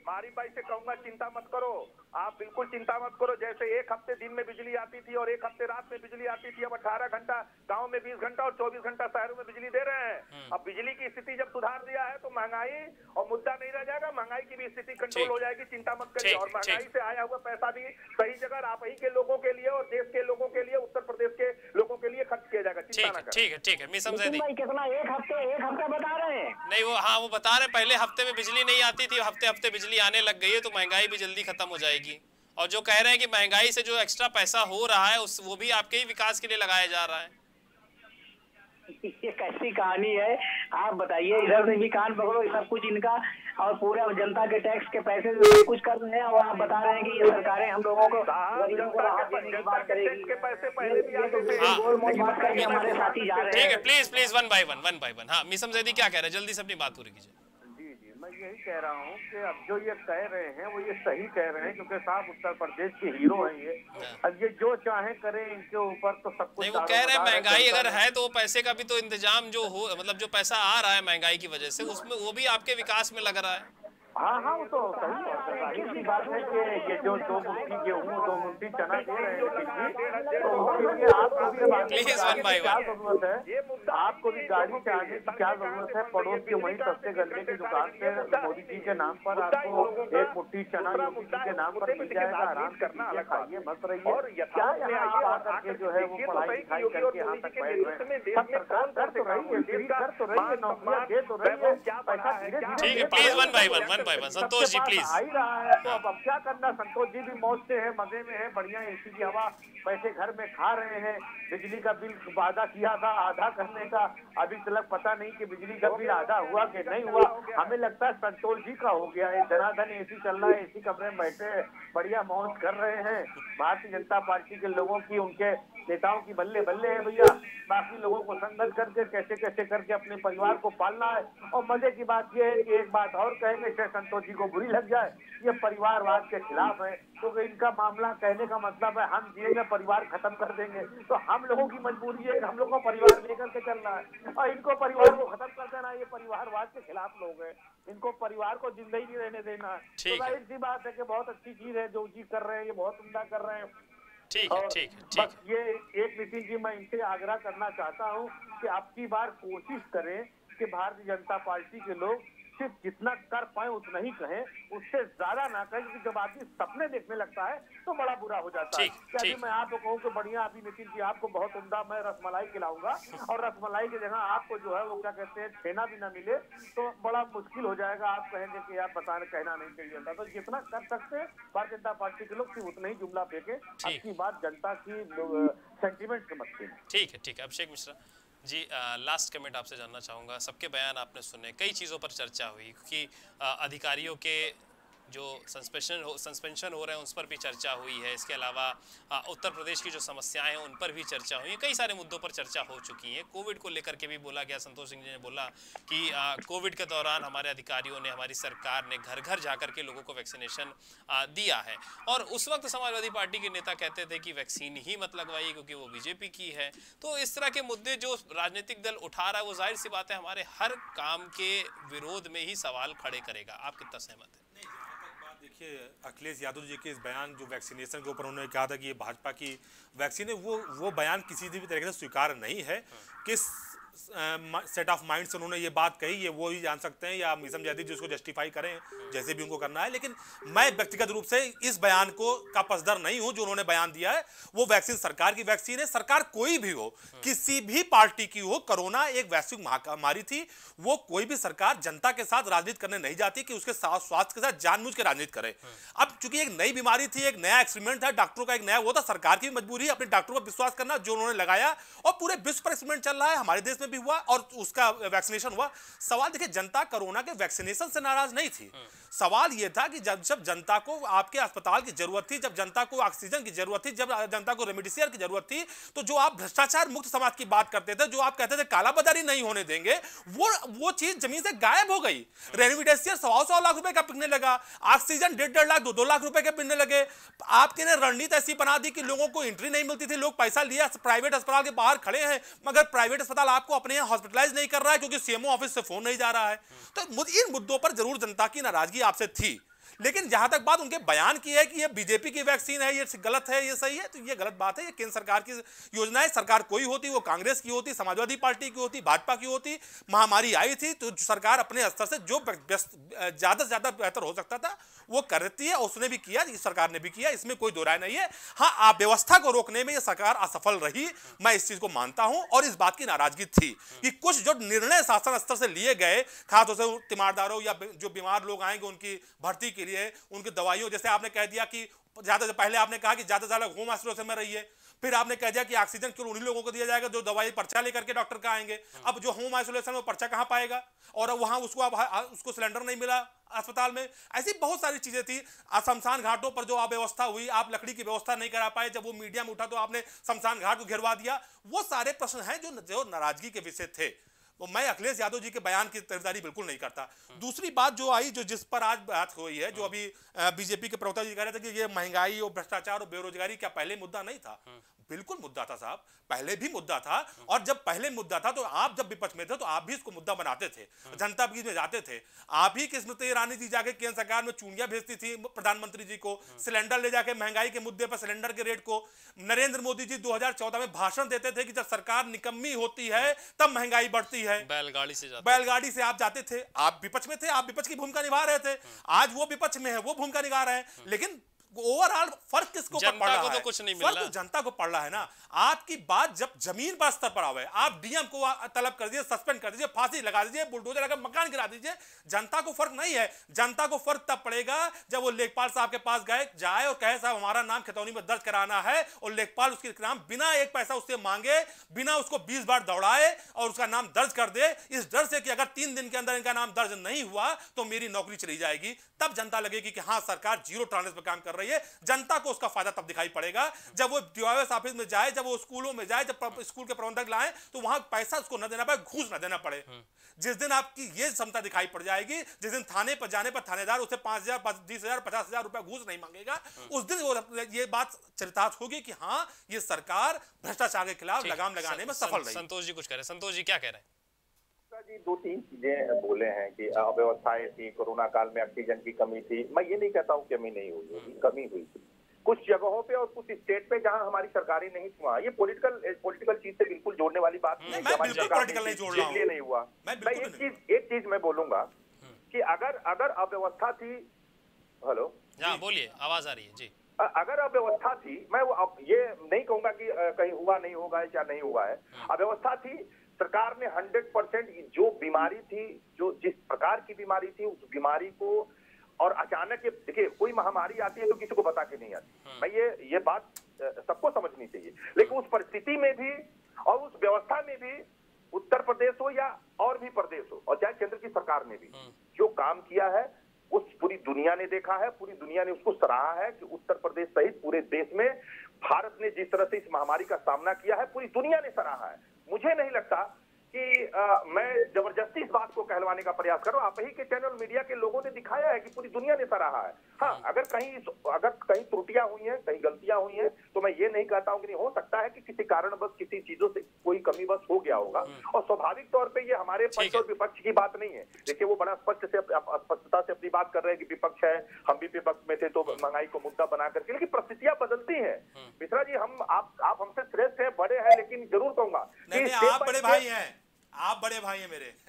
मारी बाई से कहूंगा चिंता मत करो, आप बिल्कुल चिंता मत करो। जैसे एक हफ्ते दिन में बिजली आती थी और एक हफ्ते रात में बिजली आती थी, अब अठारह घंटा गांव में, बीस घंटा और चौबीस घंटा शहरों में बिजली दे रहे हैं। अब बिजली की स्थिति जब सुधार दिया है तो महंगाई और मुद्दा नहीं रह जाएगा, महंगाई की भी स्थिति कंट्रोल हो जाएगी, चिंता मत करिए। और महंगाई से आया हुआ पैसा भी सही जगह आप ही के लोगों के लिए और देश के लोगों के लिए, उत्तर प्रदेश के लोगों के लिए खर्च किया जाएगा, चिंता न करें। ठीक है, ठीक है, मिसम ज़ैदी कितना एक हफ्ते एक हफ्ते बता रहे हैं? नहीं, वो हाँ वो बता रहे पहले हफ्ते में बिजली नहीं आती थी, हफ्ते हफ्ते बिजली आने लग गई है तो महंगाई भी जल्दी खत्म हो जाएगी। और जो कह रहे हैं कि महंगाई से जो एक्स्ट्रा पैसा हो रहा है उस वो भी आपके ही विकास के लिए लगाया जा रहा है। ये कैसी कहानी है? आप बताइए, इधर से भी कान पकड़ो, सब कुछ इनका, और पूरा जनता के टैक्स के पैसे से कुछ कर रहे हैं और आप बता रहे हैं कि ये सरकारें हम लोगों को गरीबों को राहत देने की बात करेगी। बात करके हमारे साथी जा रहे हैं। ठीक है, please please one by one one by one हाँ मिसम ज़ैदी क्या कह रहे हैं, जल्दी से अपनी बात पूरी कीजिए। मैं यही कह रहा हूँ कि अब जो ये कह रहे हैं वो ये सही कह रहे हैं, क्योंकि साहब उत्तर प्रदेश के हीरो हैं ये। अब ये जो चाहे करें इनके ऊपर तो सब कुछ नहीं, वो कह रहे हैं महंगाई अगर है तो वो पैसे का भी तो इंतजाम जो हो, मतलब जो पैसा आ रहा है महंगाई की वजह से उसमें वो भी आपके विकास में लग रहा है। हाँ हाँ वो तो सही सी बात है कि ये जो दो मुट्ठी गेहूँ दो मुट्ठी चना दे रहे हैं तो उसके लिए आपको भी क्या जरूरत है, आपको भी गाड़ी चलाने की क्या जरूरत है? पड़ोस के वहीं सस्ते गन्ने की दुकान से मोदी जी के नाम पर आपको एक मुट्ठी चना योगी जी के नाम पर मिल जाएगा, आराम से खाइए मत रहिए। क्या यहाँ आप आकर के जो है वो पढ़ाई लिखाई करके यहाँ तक बैठ रहे हैं? सब सरकार कर तो रही है, फ्री कर तो रही है, नौकरियाँ दे तो रही है, पैसा धीरे धीरे। ठीक है, please one by one one by one Santosh ji please. आ ही रहा है तो अब अब क्या करना? संतोष जी भी मौज से है, मजे में है, बढ़िया एसी की हवा पैसे घर में खा रहे हैं। बिजली का बिल वादा किया था आधा करने का, अभी तक पता नहीं कि बिजली का बिल आधा हुआ कि नहीं हुआ। हमें लगता है संतोष जी का हो गया है, धनाधन एसी चल रहा है, एसी कमरे में बैठे बढ़िया मौज कर रहे हैं। भारतीय जनता पार्टी के लोगों की, उनके नेताओं की बल्ले बल्ले है भैया। बाकी लोगों को संगत करके कैसे कैसे करके अपने परिवार को पालना है। और मजे की बात यह है कि एक बात और कहेंगे, चाहे संतोष जी को बुरी लग जाए, ये परिवारवाद के खिलाफ है, क्योंकि तो इनका मामला कहने का मतलब है हम जिएंगे परिवार खत्म कर देंगे। तो हम लोगों की मजबूरी है, हम लोग को परिवार लेकर के चलना है और इनको परिवार को खत्म कर देना। ये परिवारवाद के खिलाफ लोग हैं, इनको परिवार को जिंदगी नहीं रहने देना है। तो जाहिर सी बात है कि बहुत अच्छी चीज है जो चीज कर रहे हैं, ये बहुत उम्दा कर रहे हैं। ठीक है, ठीक है, ठीक है। ये एक नितिन जी मैं इनसे आग्रह करना चाहता हूँ कि अब की बार कोशिश करें कि भारतीय जनता पार्टी के लोग सिर्फ जितना कर पाए उतना ही कहें, उससे ज्यादा ना कहें, क्योंकि जब आदमी सपने देखने लगता है तो बड़ा बुरा हो जाता है। क्या मैं आपको कहूँ कि बढ़िया अभी नितिन जी आपको बहुत उम्दा मैं रसमलाई खिलाऊंगा और रसमलाई की जगह आपको जो है वो क्या कहते हैं छेना भी ना मिले तो बड़ा मुश्किल हो जाएगा। आप कहेंगे कि यार बताने कहना नहीं चाहिए था। तो जितना कर सकते हैं भारतीय जनता पार्टी के लोग सिर्फ उतना ही जुमला फेंके, अपनी बात जनता की सेंटिमेंट समझते हैं। ठीक है, ठीक है। अभिषेक मिश्रा जी, लास्ट कमेंट आपसे जानना चाहूँगा। सबके बयान आपने सुने, कई चीज़ों पर चर्चा हुई क्योंकि अधिकारियों के जो सस्पेंशन हो सस्पेंशन हो रहे हैं उस पर भी चर्चा हुई है। इसके अलावा उत्तर प्रदेश की जो समस्याएं हैं उन पर भी चर्चा हुई है। कई सारे मुद्दों पर चर्चा हो चुकी है। कोविड को लेकर के भी बोला गया। संतोष सिंह जी ने बोला कि कोविड के दौरान हमारे अधिकारियों ने, हमारी सरकार ने घर घर जाकर के लोगों को वैक्सीनेशन दिया है। और उस वक्त समाजवादी पार्टी के नेता कहते थे कि वैक्सीन ही मत लगवाइए क्योंकि वो बीजेपी की है। तो इस तरह के मुद्दे जो राजनीतिक दल उठा रहा है वो जाहिर सी बात है हमारे हर काम के विरोध में ही सवाल खड़े करेगा। आप कितना सहमत है? देखिए, अखिलेश यादव जी के इस बयान जो वैक्सीनेशन के ऊपर उन्होंने कहा था कि ये भाजपा की वैक्सीन है, वो वो बयान किसी भी तरीके से स्वीकार नहीं है। किस सेट ऑफ माइंड से उन्होंने ये बात कही ये वो ही जान सकते हैं, या मिसम ज़ैदी जी उसको जस्टिफाई करें जैसे भी उनको करना है। लेकिन मैं व्यक्तिगत रूप से इस बयान को का पसदर नहीं हूं जो उन्होंने बयान दिया है। वो वैक्सीन सरकार की वैक्सीन है, सरकार कोई भी हो, किसी भी पार्टी की हो। कोरोना एक वैश्विक महामारी थी, वो कोई भी सरकार जनता के साथ राजनीति करने नहीं जाती कि उसके साथ स्वास्थ्य के साथ जानबूझ के राजनीति करे। अब चूंकि एक नई बीमारी थी, एक नया एक्सपेरिमेंट था, डॉक्टरों का एक नया वो था, सरकार की मजबूरी अपने डॉक्टरों पर विश्वास करना जो उन्होंने लगाया। और पूरे विश्व पर एक्सपेरिमेंट चल रहा है, हमारे देश में भी हुआ और उसका वैक्सीनेशन हुआ। सवाल देखिए, जनता कोरोना के वैक्सीनेशन से नाराज नहीं थी। सवाल यह था कि जब जब जनता को आपके अस्पताल की जरूरत थी, जब जनता को ऑक्सीजन की जरूरत थी, जब जनता को रेमडेसिविर की जरूरत थी, तो जो आप भ्रष्टाचार मुक्त समाज की बात करते थे, जो आप कहते थे कालाबाजारी नहीं होने देंगे, वो वो चीज जमीन से गायब हो गई। रेमडेसिविर सौ सौ लाख रुपए का बिकने लगा, ऑक्सीजन डेढ़ डेढ़ लाख दो दो लाख रुपए के बिकने लगे। आपके ने रणनीति ऐसी बना दी कि लोगों को एंट्री नहीं मिलती थी, लोग पैसा लिया, प्राइवेट अस्पताल के बाहर खड़े हैं, मगर प्राइवेट अस्पताल आपको अपने यहाँ हॉस्पिटलाइज नहीं कर रहा है क्योंकि सीएमओ ऑफिस से फोन नहीं जा रहा है। तो इन मुद्दों पर जरूर जनता की नाराजगी आपसे थी, लेकिन जहां तक बात उनके बयान की है कि ये बीजेपी की वैक्सीन है, ये गलत है, ये सही है, तो ये गलत बात है। ये केंद्र सरकार की योजना है। सरकार कोई होती, वो कांग्रेस की होती, समाजवादी पार्टी की होती, भाजपा की होती, महामारी आई थी तो सरकार अपने स्तर से जो ज्यादा से ज्यादा बेहतर हो सकता था वो करती है, और उसने भी किया, इस सरकार ने भी किया, इसमें कोई दो राय नहीं है। हाँ, व्यवस्था को रोकने में ये सरकार असफल रही, मैं इस चीज को मानता हूं, और इस बात की नाराजगी थी कि कुछ जो निर्णय शासन स्तर से लिए गए, खासतौर से तीमारदारों या जो बीमार लोग आएंगे उनकी भर्ती के लिए, उनकी दवाइयों, जैसे आपने कह दिया कि ज्यादा से पहले आपने कहा कि ज्यादा से ज्यादा होम आइसोलेशन में रहिए, फिर आपने कह दिया कि ऑक्सीजन केवल उन्हीं लोगों को दिया जाएगा जो दवाई पर्चा लेकर के डॉक्टर का आएंगे। अब जो होम आइसोलेशन में पर्चा कहां पाएगा, और वहां उसको अब उसको सिलेंडर नहीं मिला अस्पताल में। ऐसी बहुत सारी चीजें थी। शमशान घाटों पर जो अव्यवस्था हुई, आप लकड़ी की व्यवस्था नहीं करा पाए, जब वो मीडिया में उठा तो आपने शमशान घाट को घेरवा दिया। वो सारे प्रश्न हैं जो जो नाराजगी के विषय थे। वो मैं अखिलेश यादव जी के बयान की तरफदारी बिल्कुल नहीं करता। दूसरी बात जो आई, जो जिस पर आज बात हुई है, जो अभी बीजेपी के प्रवक्ता जी कह रहे थे कि ये महंगाई और भ्रष्टाचार और बेरोजगारी क्या पहले मुद्दा नहीं था? बिल्कुल मुद्दा था साहब, पहले भी मुद्दा था। और जब पहले मुद्दा था तो आप जब विपक्ष में थे तो आप भी इसको मुद्दा बनाते थे, जनता बीच में जाते थे। आप ही की स्मृति ईरानी जी जाके केंद्र सरकार में चूड़ियां भेजती थी प्रधानमंत्री जी को, सिलेंडर ले जाके महंगाई के मुद्दे पर सिलेंडर के रेट को। नरेंद्र मोदी जी दो हज़ार चौदह में भाषण देते थे कि जब सरकार निकम्मी होती है तब महंगाई बढ़ती है। बैलगाड़ी से जाते बैलगाड़ी से आप जाते थे, आप विपक्ष में थे, आप विपक्ष की भूमिका निभा रहे थे। आज वो विपक्ष में है, वो भूमिका निभा रहे हैं। लेकिन ओवरऑल फर्क किसको पड़ रहा है? तो कुछ नहीं मिल रहा, तो जनता को पड़ रहा है ना। आपकी बात जब जमीन पर स्तर पर आवे, आप डीएम को तलब कर दीजिए, सस्पेंड कर दीजिए, फांसी लगा दीजिए, बुलडोजर लगा मकान गिरा दीजिए, जनता को फर्क नहीं है। जनता को फर्क तब पड़ेगा जब वो लेखपाल साहब के पास गए जाए और कहे साहब हमारा नाम खतौनी में दर्ज कराना है, और लेखपाल उसके नाम बिना एक पैसा उससे मांगे, बिना उसको बीस बार दौड़ाए और उसका नाम दर्ज कर दे, इस डर से कि अगर तीन दिन के अंदर इनका नाम दर्ज नहीं हुआ तो मेरी नौकरी चली जाएगी। तब जनता लगेगी कि हाँ सरकार जीरो टॉलरेंस पर काम कर रही है। जनता को उसका फायदा तब दिखाई पड़ेगा जब वो डीओएस ऑफिस में जाए, जब वो स्कूलों में जाए, जब स्कूल के प्रबंधक लाए तो वहां पैसा उसको न देना पड़े, घूस न देना पड़े। जिस दिन आपकी ये क्षमता दिखाई पड़ जाएगी, जिस दिन थाने पर जाने पर थानेदार उसे पांच हजार बीस हजार पचास हजार रुपया घूस नहीं मांगेगा, उस दिन वो ये बात चरितार्थ होगी कि हाँ ये सरकार भ्रष्टाचार के खिलाफ लगाम लगाने में सफल रही। संतोष जी कुछ कह रहे हैं। संतोष जी क्या कह रहे हैं? जी दो तीन चीजें बोले हैं कि अव्यवस्थाएं थी, कोरोना काल में ऑक्सीजन की कमी थी। मैं ये नहीं कहता हूँ कमी नहीं हुई होगी, कमी हुई थी कुछ जगहों पे और कुछ स्टेट पे जहां हमारी सरकारी नहीं हुआ। ये पॉलिटिकल पॉलिटिकल चीज से बिल्कुल जोड़ने वाली बात नहीं है। हमारी सरकार नहीं हुआ। मैं एक चीज एक चीज मैं बोलूंगा कि अगर अगर अव्यवस्था थी, हेलो हाँ बोलिए, आवाज आ रही है जी। अगर अव्यवस्था थी, मैं अब ये नहीं कहूंगा कि कहीं हुआ नहीं होगा या नहीं हुआ है, अव्यवस्था थी, सरकार ने हंड्रेड परसेंट जो बीमारी थी, जो जिस प्रकार की बीमारी थी, उस बीमारी को, और अचानक ये देखिए कोई महामारी आती है तो किसी को बता के नहीं आती, मैं ये ये बात सबको समझनी चाहिए। लेकिन उस परिस्थिति में भी और उस व्यवस्था में भी उत्तर प्रदेश हो या और भी प्रदेश हो, और चाहे केंद्र की सरकार ने भी जो काम किया है उस पूरी दुनिया ने देखा है, पूरी दुनिया ने उसको सराहा है कि उत्तर प्रदेश सहित पूरे देश में भारत ने जिस तरह से इस महामारी का सामना किया है पूरी दुनिया ने सराहा है। मुझे नहीं लगता कि आ, मैं जबरदस्ती इस बात को कहलवाने का प्रयास करूं। आप ही के चैनल मीडिया के लोगों ने दिखाया है कि पूरी दुनिया ने सराहा है। हाँ, अगर कहीं अगर कहीं त्रुटियां हुई हैं, कहीं गलतियां हुई हैं, तो मैं ये नहीं कहता हूं कि नहीं, हो सकता है कि किसी कारणवश किसी चीजों से कोई कमीवश हो गया होगा, और स्वाभाविक तौर पे ये हमारे पक्ष और विपक्ष की बात नहीं है। देखिए वो बड़ा स्पष्ट से स्पष्टता से अपनी बात कर रहे हैं कि विपक्ष है, हम भी विपक्ष में थे तो महंगाई को मुद्दा बना करके, लेकिन परिस्थितियां बदलती हैं। मिश्रा जी, हम आप आप हमसे श्रेष्ठ हैं, बड़े हैं, लेकिन जरूर कहूंगा आप बड़े भाई हैं, आप बड़े भाई हैं मेरे।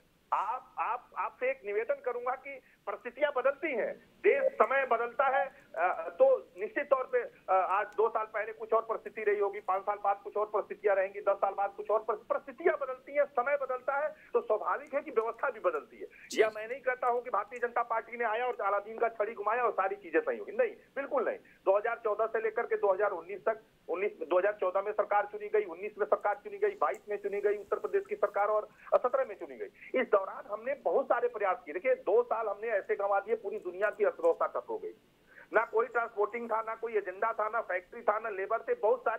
आप आप आपसे एक निवेदन करूंगा कि परिस्थितियां बदलती हैं, देश समय बदलता है, तो निश्चित तौर पे आज दो साल पहले कुछ और परिस्थिति रही होगी, पांच साल बाद कुछ और परिस्थितियां रहेंगी, दस साल बाद कुछ और परिस्थितियां बदलती हैं, समय बदलता है, तो स्वाभाविक है कि व्यवस्था भी बदलती है। या मैं नहीं कहता हूं कि भारतीय जनता पार्टी ने आया और अलादीन का छड़ी घुमाया और सारी चीजें सही होगी, नहीं, बिल्कुल नहीं। दो हजार चौदह से लेकर के दो हजार उन्नीस तक, उन्नीस दो हजार चौदह में सरकार चुनी गई, उन्नीस में सरकार चुनी गई, बाईस में चुनी गई उत्तर प्रदेश की सरकार, और सत्रह में चुनी गई। इस दौरान हमने बहुत सारे प्रयास किए। देखिए दो साल हमने ऐसे गंवा दिए, पूरी दुनिया की अर्थव्यवस्था ठप हो गई, ना कोई ट्रांसपोर्टिंग था, ना कोई एजेंडा था, ना फैक्ट्री था, ना लेबर थे, बहुत सारी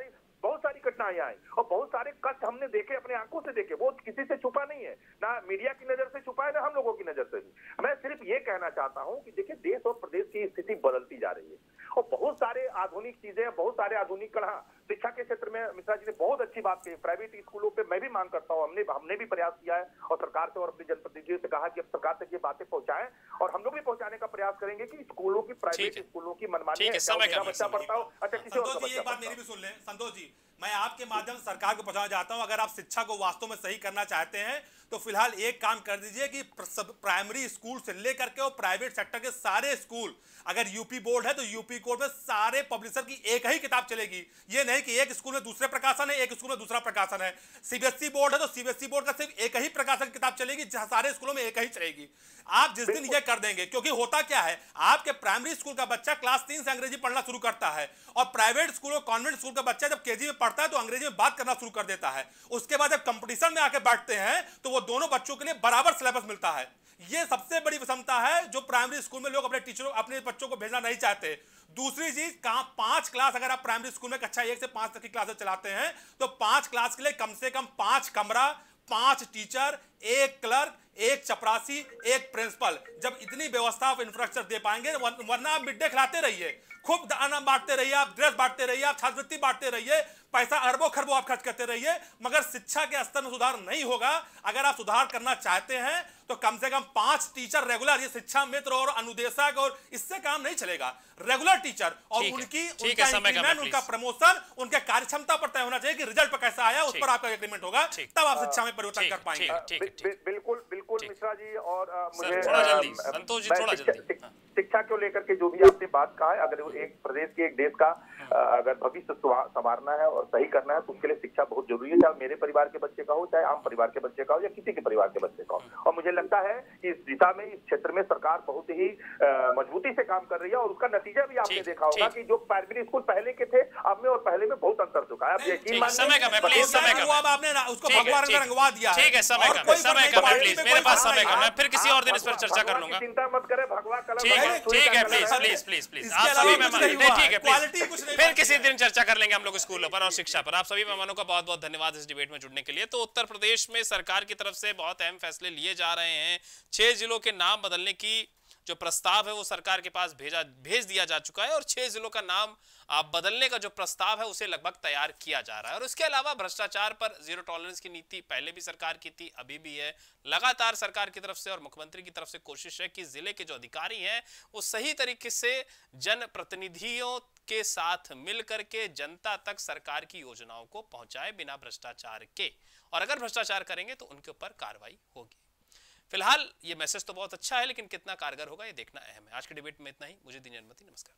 बहुत सारी घटनाएं आई और बहुत सारे कष्ट हमने देखे, अपने आंखों से देखे, वो किसी से छुपा नहीं है, ना मीडिया की नजर से छुपा है ना हम लोगों की नजर से भी। मैं सिर्फ ये कहना चाहता हूं कि देखिए देश और प्रदेश की स्थिति बदलती जा रही है और बहुत सारे आधुनिक चीजें, बहुत सारे आधुनिकरण, शिक्षा के क्षेत्र में मिश्रा जी ने बहुत अच्छी बात कही। प्राइवेट स्कूलों पे मैं भी मांग करता हूं, हमने हमने भी प्रयास किया है और सरकार से और अपने जनप्रतिनिधियों से कहा कि अब सरकार तक ये बातें पहुंचाएं और हम लोग भी पहुंचाने का प्रयास करेंगे कि स्कूलों की, प्राइवेट स्कूलों की मनमानी है, मेरा बच्चा पढ़ता हो, अच्छा किसी और का ये बात मेरी भी सुन लें। संतोष जी, मैं आपके माध्यम से सरकार को पहुंचाना चाहता हूं, अगर आप शिक्षा को वास्तव में सही करना चाहते हैं तो फिलहाल एक काम कर दीजिए कि प्राइमरी स्कूल से लेकर के और प्राइवेट सेक्टर के सारे स्कूल, अगर यूपी बोर्ड है तो यूपी बोर्ड में सारे पब्लिशर की एक ही किताब चलेगी। ये नहीं कि एक स्कूल में दूसरे प्रकाशन है, एक स्कूल में दूसरा प्रकाशन है। सीबीएसई बोर्ड है तो सीबीएसई बोर्ड का सिर्फ एक ही प्रकाशन की किताब चलेगी, जहां सारे स्कूलों में एक ही चलेगी। आप जिस दिन ये कर देंगे, क्योंकि होता क्या है, आपके प्राइमरी स्कूल का बच्चा क्लास तीन से अंग्रेजी पढ़ना शुरू करता है और प्राइवेट स्कूल और कॉन्वेंट स्कूल का बच्चा जब केजी में पढ़ता है तो अंग्रेजी में बात करना शुरू कर देता है। उसके बाद जब कंपटीशन में आके बैठते हैं तो वो दोनों बच्चों के लिए बराबर सिलेबस मिलता है। ये सबसे बड़ी विषमता है जो प्राइमरी स्कूल में लोग अपने टीचरों, अपने बच्चों को भेजना नहीं चाहते। दूसरी चीज, कहां पांच क्लास, अगर आप प्राइमरी स्कूल में कक्षा एक से पांच तक की क्लासेस चलाते हैं तो पांच क्लास के लिए कम से कम पांच कमरा, पांच टीचर, एक क्लर्क, एक चपरासी, एक प्रिंसिपल। जब इतनी व्यवस्था आप इंफ्रास्ट्रक्चर दे पाएंगे, वरना आप मिड डे खिलाते रहिए, खूब दाना बांटते रहिए, आप ड्रेस बांटते रहिए, आप छात्रवृत्ति बांटते रहिए, पैसा अरबों खरबों आप खर्च करते रहिए, मगर शिक्षा के स्तर में सुधार नहीं होगा। अगर आप सुधार करना चाहते हैं तो कम से कम पांच टीचर रेगुलर, ये शिक्षा मित्र और अनुदेशक, और इससे काम नहीं चलेगा। रेगुलर टीचर और उनकी उनका इंक्रीमेंट, उनका प्रमोशन, उनके कार्यक्षमता पर तय होना चाहिए कि रिजल्ट पर कैसा आया, उस पर आपका एग्रीमेंट होगा, तब आप शिक्षा में परिवर्तन कर पाएंगे। बिल्कुल बिल्कुल मिश्रा जी, और मुझे संतोष जी थोड़ा जल्दी शिक्षा को लेकर के जो भी आपने बात कहा है, अगर एक प्रदेश के, एक देश का अगर भविष्य संवारना है और सही करना है तो उसके लिए शिक्षा बहुत जरूरी है, चाहे मेरे परिवार के बच्चे का हो, चाहे आम परिवार के बच्चे का हो, या किसी के परिवार के बच्चे का हो। और मुझे लगता है कि इस दिशा में, इस क्षेत्र में सरकार बहुत ही मजबूती से काम कर रही है और उसका नतीजा भी आपने देखा होगा कि जो प्राइमरी स्कूल पहले के थे अब में और पहले में बहुत अंतर चुका है। अब यकीन मानिए, समय का मैं प्लीज समय का आपने उसको भगवान का रंगवा दिया है। ठीक है, समय का समय का मैं प्लीज, मेरे पास समय का, मैं फिर किसी और दिन इस पर चर्चा कर लूंगा। चिंता मत करें, भगवान कलम, ठीक है ठीक है, प्लीज प्लीज प्लीज प्लीज आप सभी मेहमान, ठीक है प्लीज, फिर किसी दिन चर्चा कर लेंगे हम लोग स्कूलों पर और शिक्षा पर। आप सभी मेहमानों का बहुत बहुत धन्यवाद इस डिबेट में जुड़ने के लिए। तो उत्तर प्रदेश में सरकार की तरफ से बहुत अहम फैसले लिए जा रहे हैं। छह जिलों के नाम बदलने की जो प्रस्ताव है वो सरकार के पास भेजा भेज दिया जा चुका है और छह जिलों का नाम आप बदलने का जो प्रस्ताव है उसे लगभग तैयार किया जा रहा है। और इसके अलावा भ्रष्टाचार पर जीरो टॉलरेंस की नीति पहले भी सरकार की थी, अभी भी है। लगातार सरकार की तरफ से और मुख्यमंत्री की तरफ से कोशिश है कि जिले के जो अधिकारी हैं वो सही तरीके से जनप्रतिनिधियों के साथ मिलकर के जनता तक सरकार की योजनाओं को पहुंचाए बिना भ्रष्टाचार के, और अगर भ्रष्टाचार करेंगे तो उनके ऊपर कार्रवाई होगी। फिलहाल ये मैसेज तो बहुत अच्छा है, लेकिन कितना कारगर होगा ये देखना अहम है। आज के डिबेट में इतना ही, मुझे दीजिए अनुमति, नमस्कार।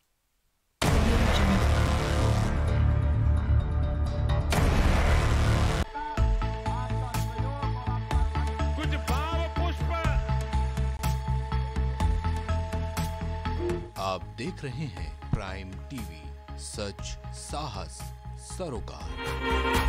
कुछ भाव पुष्प। आप देख रहे हैं प्राइम टीवी, सच साहस सरोकार।